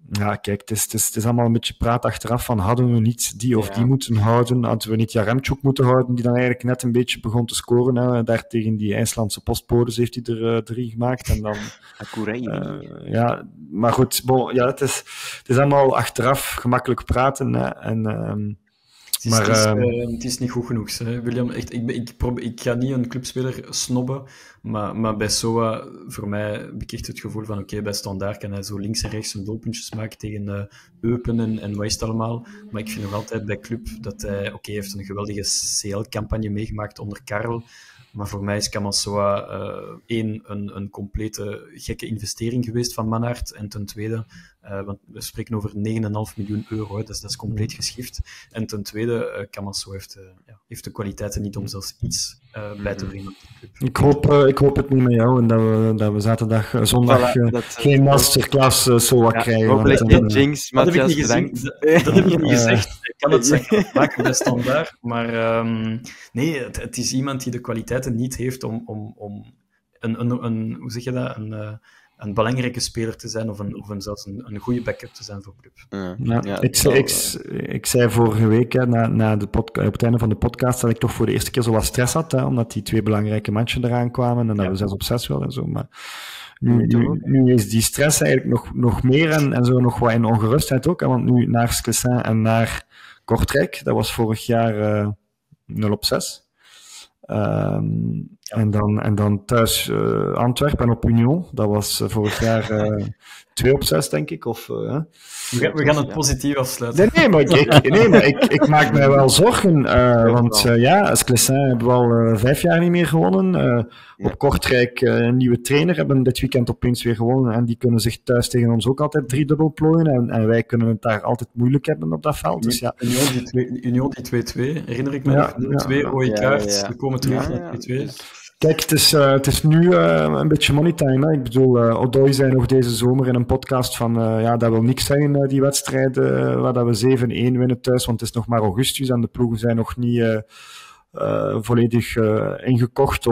ja, kijk, het is allemaal een beetje praat achteraf van hadden we niet die of die moeten houden, hadden we niet Jaremchuk moeten houden, die dan eigenlijk net een beetje begon te scoren. Hè. Daar tegen die IJslandse postbodes heeft hij er 3 gemaakt. En dan, ja, maar goed, ja, het is allemaal achteraf gemakkelijk praten. Hè. En, het is niet goed genoeg, hè. William. Echt, ik ga niet een clubspeler snobben, maar bij SOA, voor mij heb ik echt het gevoel van oké, bij Standaard kan hij zo links en rechts zijn doelpuntjes maken tegen Eupen en wat is het allemaal. Maar ik vind nog altijd bij Club dat hij, heeft een geweldige CL-campagne meegemaakt onder Karel. Maar voor mij is Kamansoa een complete gekke investering geweest van Manhart. En ten tweede, want we spreken over 9,5 miljoen euro, hè, dus dat is compleet geschift. En ten tweede, Kamansoa heeft de kwaliteiten niet om zelfs iets bij te brengen op die club. Ik hoop het niet met jou en dat we zondag geen masterclass SOA krijgen. Hopelijk geen jinx, dat heb ik niet bedankt. Dat heb ik niet gezegd. Ik kan het zeggen, maken bij Standaard. Maar nee, het is iemand die de kwaliteiten niet heeft om hoe zeg je dat, een belangrijke speler te zijn of zelfs een goede backup te zijn voor club. Ik zei vorige week, hè, na de op het einde van de podcast, dat ik toch voor de eerste keer zo wat stress had, hè, omdat die 2 belangrijke matchen eraan kwamen en dat we 6 op 6 wilden en zo. Maar nu is die stress eigenlijk nog meer en zo nog wat in ongerustheid ook, hè, want nu naar Sclessin en naar Kortrijk, dat was vorig jaar 0 op 6. En dan thuis Antwerpen en op Union. Dat was vorig jaar 2 op 6, denk ik. We gaan het positief afsluiten. Nee, maar ik maak mij wel zorgen. Want Sclessin hebben we al 5 jaar niet meer gewonnen. Op Kortrijk een nieuwe trainer hebben dit weekend opeens weer gewonnen. En die kunnen zich thuis tegen ons ook altijd 3-dubbel plooien. En wij kunnen het daar altijd moeilijk hebben op dat veld. Dus, ja. Union die 2-2, herinner ik me nog. 2 rode kaart, we komen terug naar 2-2. Kijk, het is nu een beetje money time. Hè. Ik bedoel, Odoi zei nog deze zomer in een podcast van dat wil niks zeggen, die wedstrijden waar dat we 7-1 winnen thuis, want het is nog maar augustus en de ploegen zijn nog niet volledig ingekocht.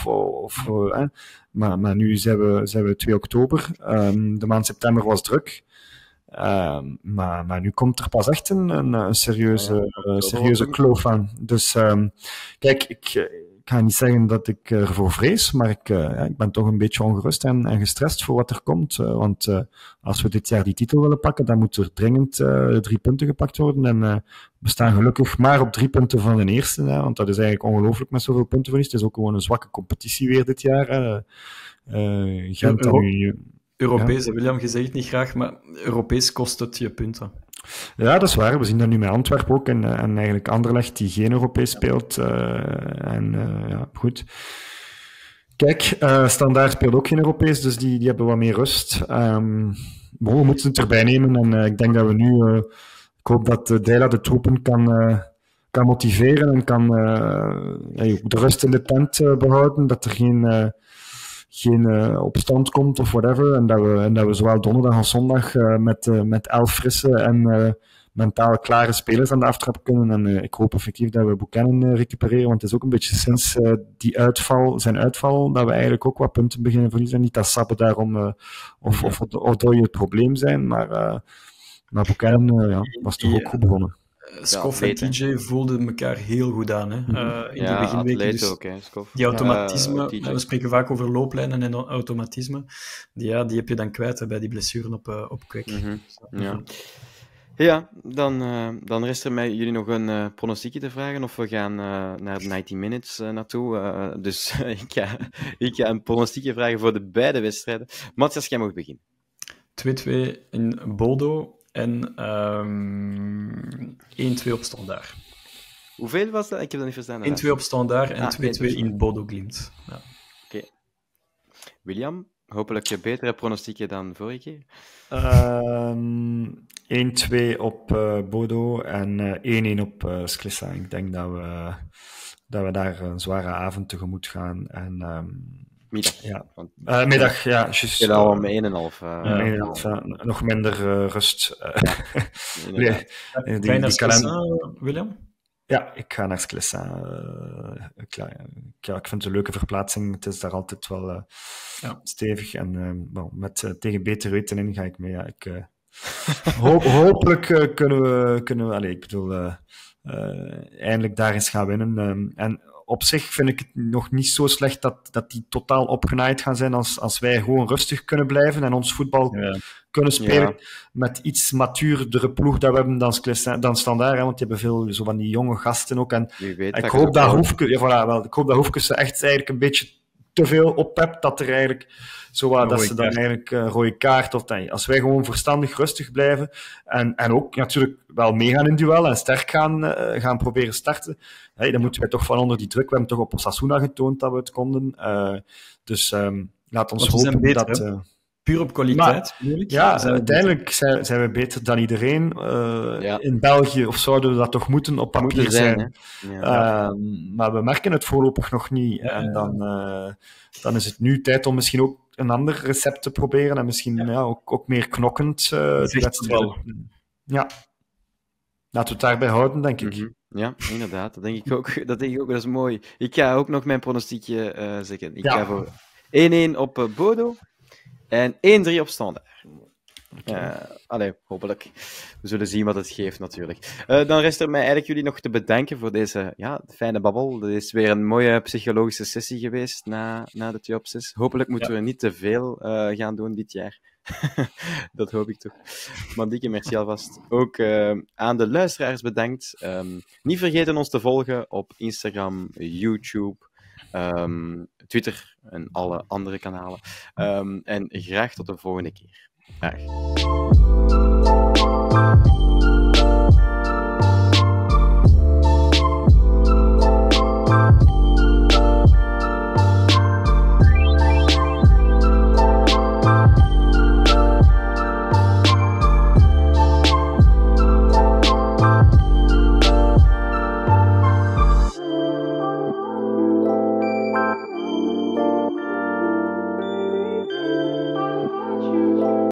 Maar nu zijn we 2 oktober. De maand september was druk. Maar nu komt er pas echt een serieuze kloof aan. Dus kijk, ik ga niet zeggen dat ik ervoor vrees, maar ik ben toch een beetje ongerust en gestrest voor wat er komt. Want als we dit jaar die titel willen pakken, dan moet er dringend 3 punten gepakt worden. En we staan gelukkig maar op 3 punten van de eerste, want dat is eigenlijk ongelooflijk met zoveel puntenverlies. Het is ook gewoon een zwakke competitie weer dit jaar. Gent en nu... Europees, William, je zegt het niet graag, maar Europees kost het je punten. Ja, dat is waar. We zien dat nu met Antwerpen ook en eigenlijk Anderlecht die geen Europees speelt. Goed. Kijk, Standaard speelt ook geen Europees, dus die hebben wat meer rust. We moeten het erbij nemen en ik denk dat we nu... ik hoop dat Deila de troepen kan motiveren en kan de rust in de tent behouden, dat er geen opstand komt of whatever. En dat we zowel donderdag als zondag met 11 frisse en mentaal klare spelers aan de aftrap kunnen. En ik hoop effectief dat we Buchanan recupereren, want het is ook een beetje sinds zijn uitval, dat we eigenlijk ook wat punten beginnen verliezen. Niet dat Sabbe daarom of Odoi het probleem zijn, maar Buchanan was toch ook goed begonnen. Skof en TJ voelden elkaar heel goed aan. Hè? In de beginweken. Dus ook, hè, die automatisme, we spreken vaak over looplijnen en automatisme, die heb je dan kwijt bij die blessuren op Kwek. Ja, dan rest er mij jullie nog een pronostiekje te vragen, of we gaan naar de 90 minutes naartoe. Dus ik ga een pronostiekje vragen voor de beide wedstrijden. Matthias, jij mag beginnen. 2-2 in Bodo en 1-2 op Standaard. Hoeveel was dat? Ik heb dat niet verstaan. 1-2 op Standaard en 2-2 in Bodo Glimt. Ja. Oké. William, hopelijk betere pronostieken dan vorige keer. 1-2 op Bodo en 1-1 op Sclessin. Ik denk dat we daar een zware avond tegemoet gaan. En, middag. Ja. Middag, ja. Juist. Al om 1,5. Nog minder rust. Ga je naar Sclessin, William? Ja, ik ga naar Sclessin. Ik vind het een leuke verplaatsing. Het is daar altijd wel stevig. En tegen beter weten in ga ik mee. Ja, Hopelijk kunnen we ik bedoel, eindelijk daar eens gaan winnen. En op zich vind ik het nog niet zo slecht dat die totaal opgenaaid gaan zijn als wij gewoon rustig kunnen blijven en ons voetbal kunnen spelen met iets matuurdere ploeg dat we hebben dan Standaard, hè, want die hebben veel zo van die jonge gasten ook. En ik hoop dat Hoefkes echt eigenlijk een beetje te veel oppept, dat er eigenlijk dat ze dan eigenlijk rode kaart of als wij gewoon verstandig rustig blijven en ook natuurlijk wel meegaan in duel en sterk gaan proberen starten, dan moeten wij toch van onder die druk. We hebben toch op Osasuna getoond dat we het konden. Dus laat ons hopen beter, dat... puur op kwaliteit. Uiteindelijk zijn we beter dan iedereen. In België, of zouden we dat toch moeten op papier zijn. Maar we merken het voorlopig nog niet. En dan is het nu tijd om misschien ook een ander recept te proberen. En misschien ook meer knokkend. Ja. Laten we het daarbij houden, denk ik. Mm-hmm. Ja, inderdaad. Dat denk ik ook. Dat is mooi. Ik ga ook nog mijn pronostiekje zeggen. Ik ga voor 1-1 op Bodo. En 1-3 op Standaard. Hopelijk. We zullen zien wat het geeft, natuurlijk. Dan rest er mij eigenlijk jullie nog te bedanken voor deze fijne babbel. Dit is weer een mooie psychologische sessie geweest na de 2-op-6. Hopelijk moeten we niet te veel gaan doen dit jaar. Dat hoop ik toch. Maar dikke merci alvast. Ook aan de luisteraars bedankt. Niet vergeten ons te volgen op Instagram, YouTube, Twitter en alle andere kanalen. En graag tot de volgende keer. Dag.